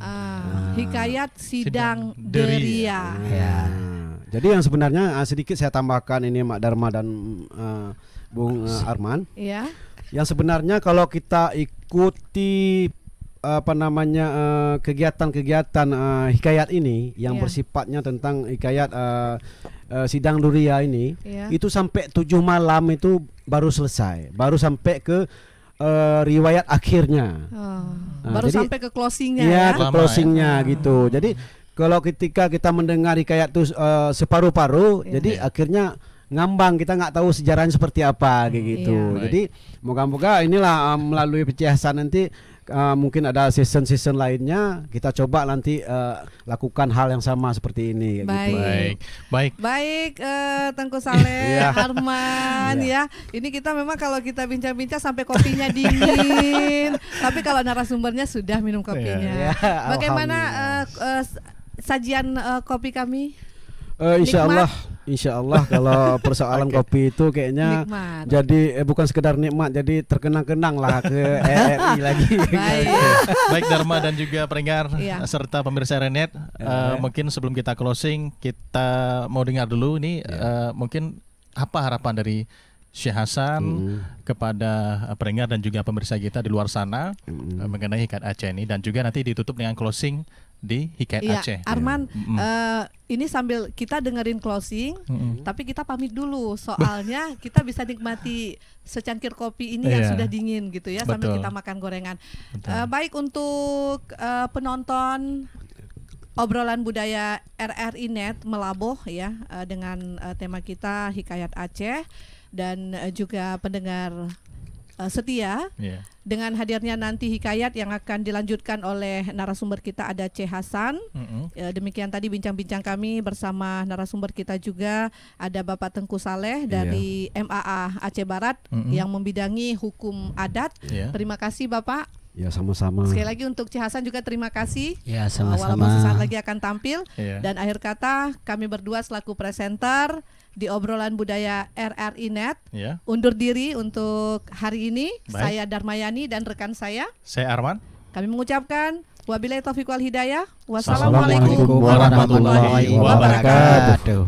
Ah, Hikayat Sidang Sidang Deria. Deria. Ya. Nah, jadi yang sebenarnya uh, sedikit saya tambahkan ini Mak Dharma dan uh, Bung uh, Arman. Ya. Yang sebenarnya kalau kita ikuti apa namanya uh, kegiatan-kegiatan uh, hikayat ini yang Iya. bersifatnya tentang hikayat uh, uh, Sidang Duria ini, Iya. itu sampai tujuh malam itu baru selesai, baru sampai ke uh, riwayat akhirnya. Oh, Nah, baru jadi- sampai ke closingnya Iya, ya. ke Lama closingnya ya. gitu. Jadi kalau ketika kita mendengar hikayat itu uh, separuh-paruh, Iya. jadi akhirnya ngambang, kita nggak tahu sejarahnya seperti apa kayak gitu. Iya. Jadi moga-moga inilah um, melalui P C Hasan nanti uh, mungkin ada season-season lainnya, kita coba nanti uh, lakukan hal yang sama seperti ini kayak gitu. Baik. Baik, baik. Baik, eh, Tengku Saleh, Iya. Arman ya. Ini kita memang kalau kita bincang-bincang sampai kopinya dingin. Tapi kalau narasumbernya sudah minum kopinya. Iya. Bagaimana Alhamdulillah. eh, eh, sajian eh, kopi kami? Uh, insya Nikmat. Allah, insya Allah kalau persoalan kopi itu kayaknya Nikmat. jadi eh, bukan sekedar nikmat, jadi terkenang-kenang lah ke R R I lagi. Baik. Baik Dharma dan juga pendengar Iya. serta pemirsa Renet, uh, mungkin sebelum kita closing kita mau dengar dulu ini uh, mungkin apa harapan dari Syekh Hasan Hmm. kepada uh, pendengar dan juga pemirsa kita di luar sana uh, mengenai Hikayat Aceh ini, dan juga nanti ditutup dengan closing di Hikayat Iya, Aceh. Arman, Mm-mm. eh, ini sambil kita dengerin closing, Mm-mm. tapi kita pamit dulu, soalnya kita bisa nikmati secangkir kopi ini yang Iya. sudah dingin gitu ya, sambil Betul. kita makan gorengan. Betul. Eh, baik untuk eh, penonton obrolan budaya R R I Net Melaboh ya, eh, dengan eh, tema kita Hikayat Aceh, dan eh, juga pendengar eh, setia. Iya. Dengan hadirnya nanti hikayat yang akan dilanjutkan oleh narasumber kita ada Syekh Hasan. Mm-mm. Ya, demikian tadi bincang-bincang kami bersama narasumber kita juga ada Bapak Tengku Saleh dari M A A Aceh Barat Mm-mm. yang membidangi hukum adat. Iya. Terima kasih Bapak. Ya sama-sama. Sekali lagi untuk Syekh Hasan juga terima kasih. Ya, Uh, sama-sama. Walaupun sesaat lagi akan tampil. Iya. Dan akhir kata kami berdua selaku presenter di obrolan budaya R R I Net Iya. undur diri untuk hari ini. Baik. Saya Darmayani dan rekan saya. Saya Arman. Kami mengucapkan wabillahi taufiq wal hidayah. Assalamualaikum Wassalamualaikum warahmatullahi wabarakatuh.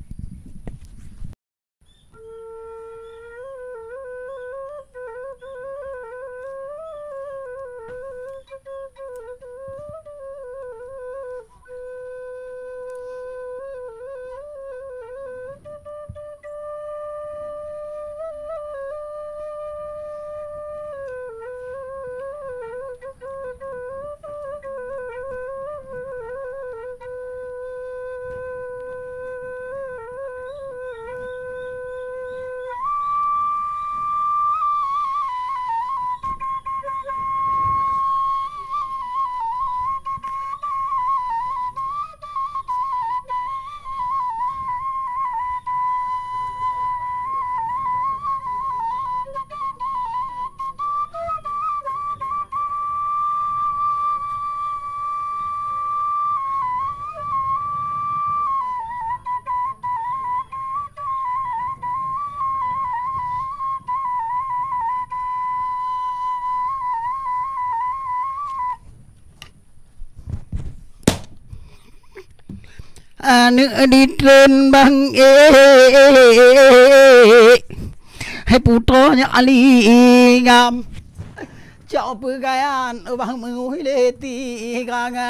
Anu ditren bang e hai putranya Ali ngam cho pegayan bang mengui leti ganga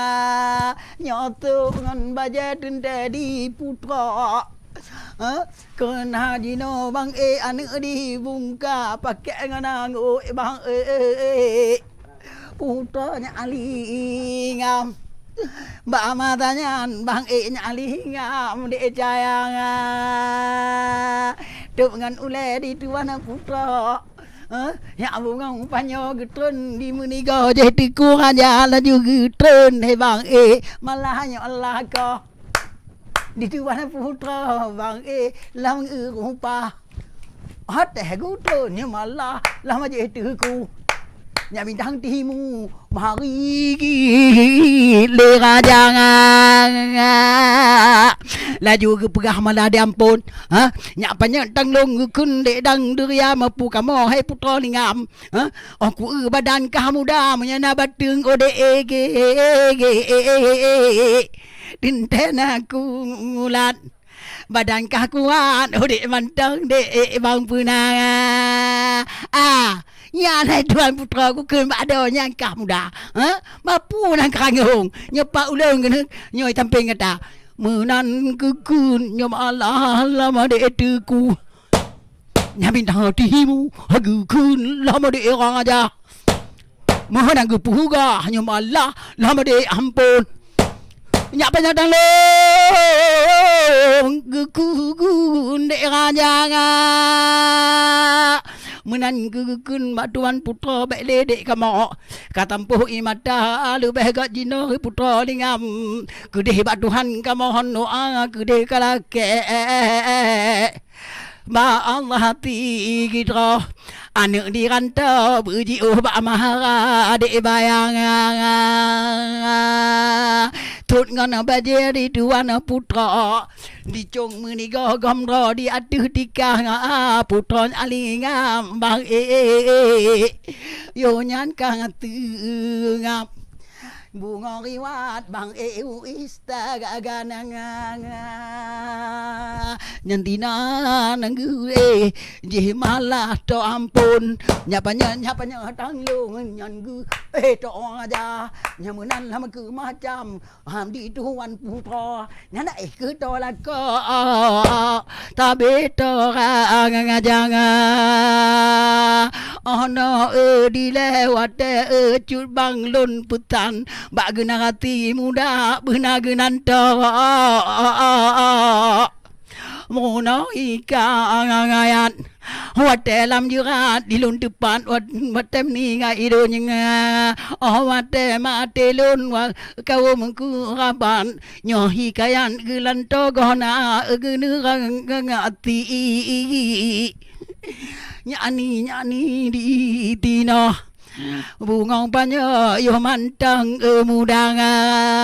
nyoto ngan baja denda di putra kena dino bang e anu di bungka pakai nganang o bang e putranya Ali ngam Mbak matanya bang e nyali ngam di cayang dengan ule di tuan putra Ha? Ya bunga panyo getun di munigo je tiku aja laju getun hai bang eh malah hanya Allah ko. Di tuan putra bang eh lam e rupa. Hat teh gutun nya malah lama je tiku. Nya bintang timu mari le rajangan laju ke pegah malah diampun ha nya panyak tang long kun dek dang duria mapu kamo hai putra lingam ha aku e badan kah muda menyana batung ode ege dinten aku ngulat badan kah kuat ode mantang dek bang punang ah ya lai tuan putra ku keun bado nyang kah muda ha mapu nang krangong nyepak ulung kene nyoi tamping kata menan kekun nyom Allah lama de etuku nyamin dah timu hagu kun lama de orang aja menan ku puga nyom Allah lama de ampun nyak banyak dang long kekun de raja menan kekun mak tuan putra baik ledek kamo katampuh imata lebih gak jino putra lingam kedeh bak Tuhan kamo doa kedeh kalake ma Allah hati kita anak di rantau berji oh bak mahara dek bayang tut ngana bajeri tuan putra di cong meniga gamra di aduh tikah putra alingam bang eh yo nyan kang tengap bunga riwat bang eu istagagananga nyantina nanggu eh je malah to ampun nyapanya nyapanya tanglung nyangu eh to aja nyamunan lama ke macam ham di tuan putra nyana eh ke to la ko tabe to ngajanga ono e di lewat e cut bang lun putan bak gena hati muda benar genan to mono ika ngayat wat dalam jurat di lun depan wat matem ni ngai do nyanga oh wat mate lun wa kau mengku raban nyohi kayan gelan to gona genu ngati nyani nyani di tino bunga banyak yo mantang e mudanga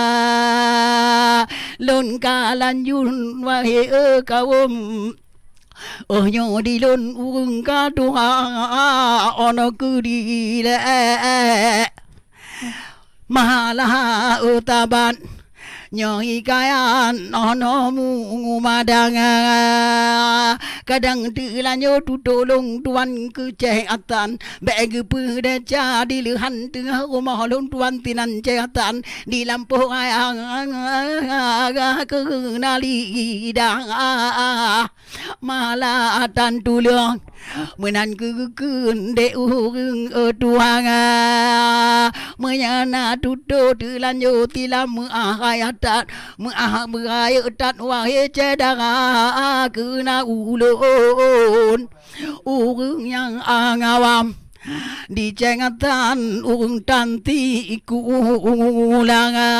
lon kalan yun wa he e kawum oh nyo di lon ung ka tuha ono kudi le mahala utaban nyoi kayan ono mu madanga kadang tilanyo tutolong tuan ke cehatan bagi peda jadi lehan tengah rumah lon tuan tinan cehatan di lampu ayang ke nali dah malah tan tulung menan kekun de urung tuanga menyana tuto tilanyo tilam ahayat mah beraya tat wahai cedara kena ulun urung yang angawam di cengatan urung tanti kulanga.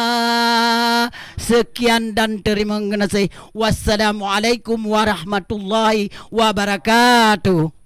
Sekian dan terima kasih. Wassalamualaikum warahmatullahi wabarakatuh.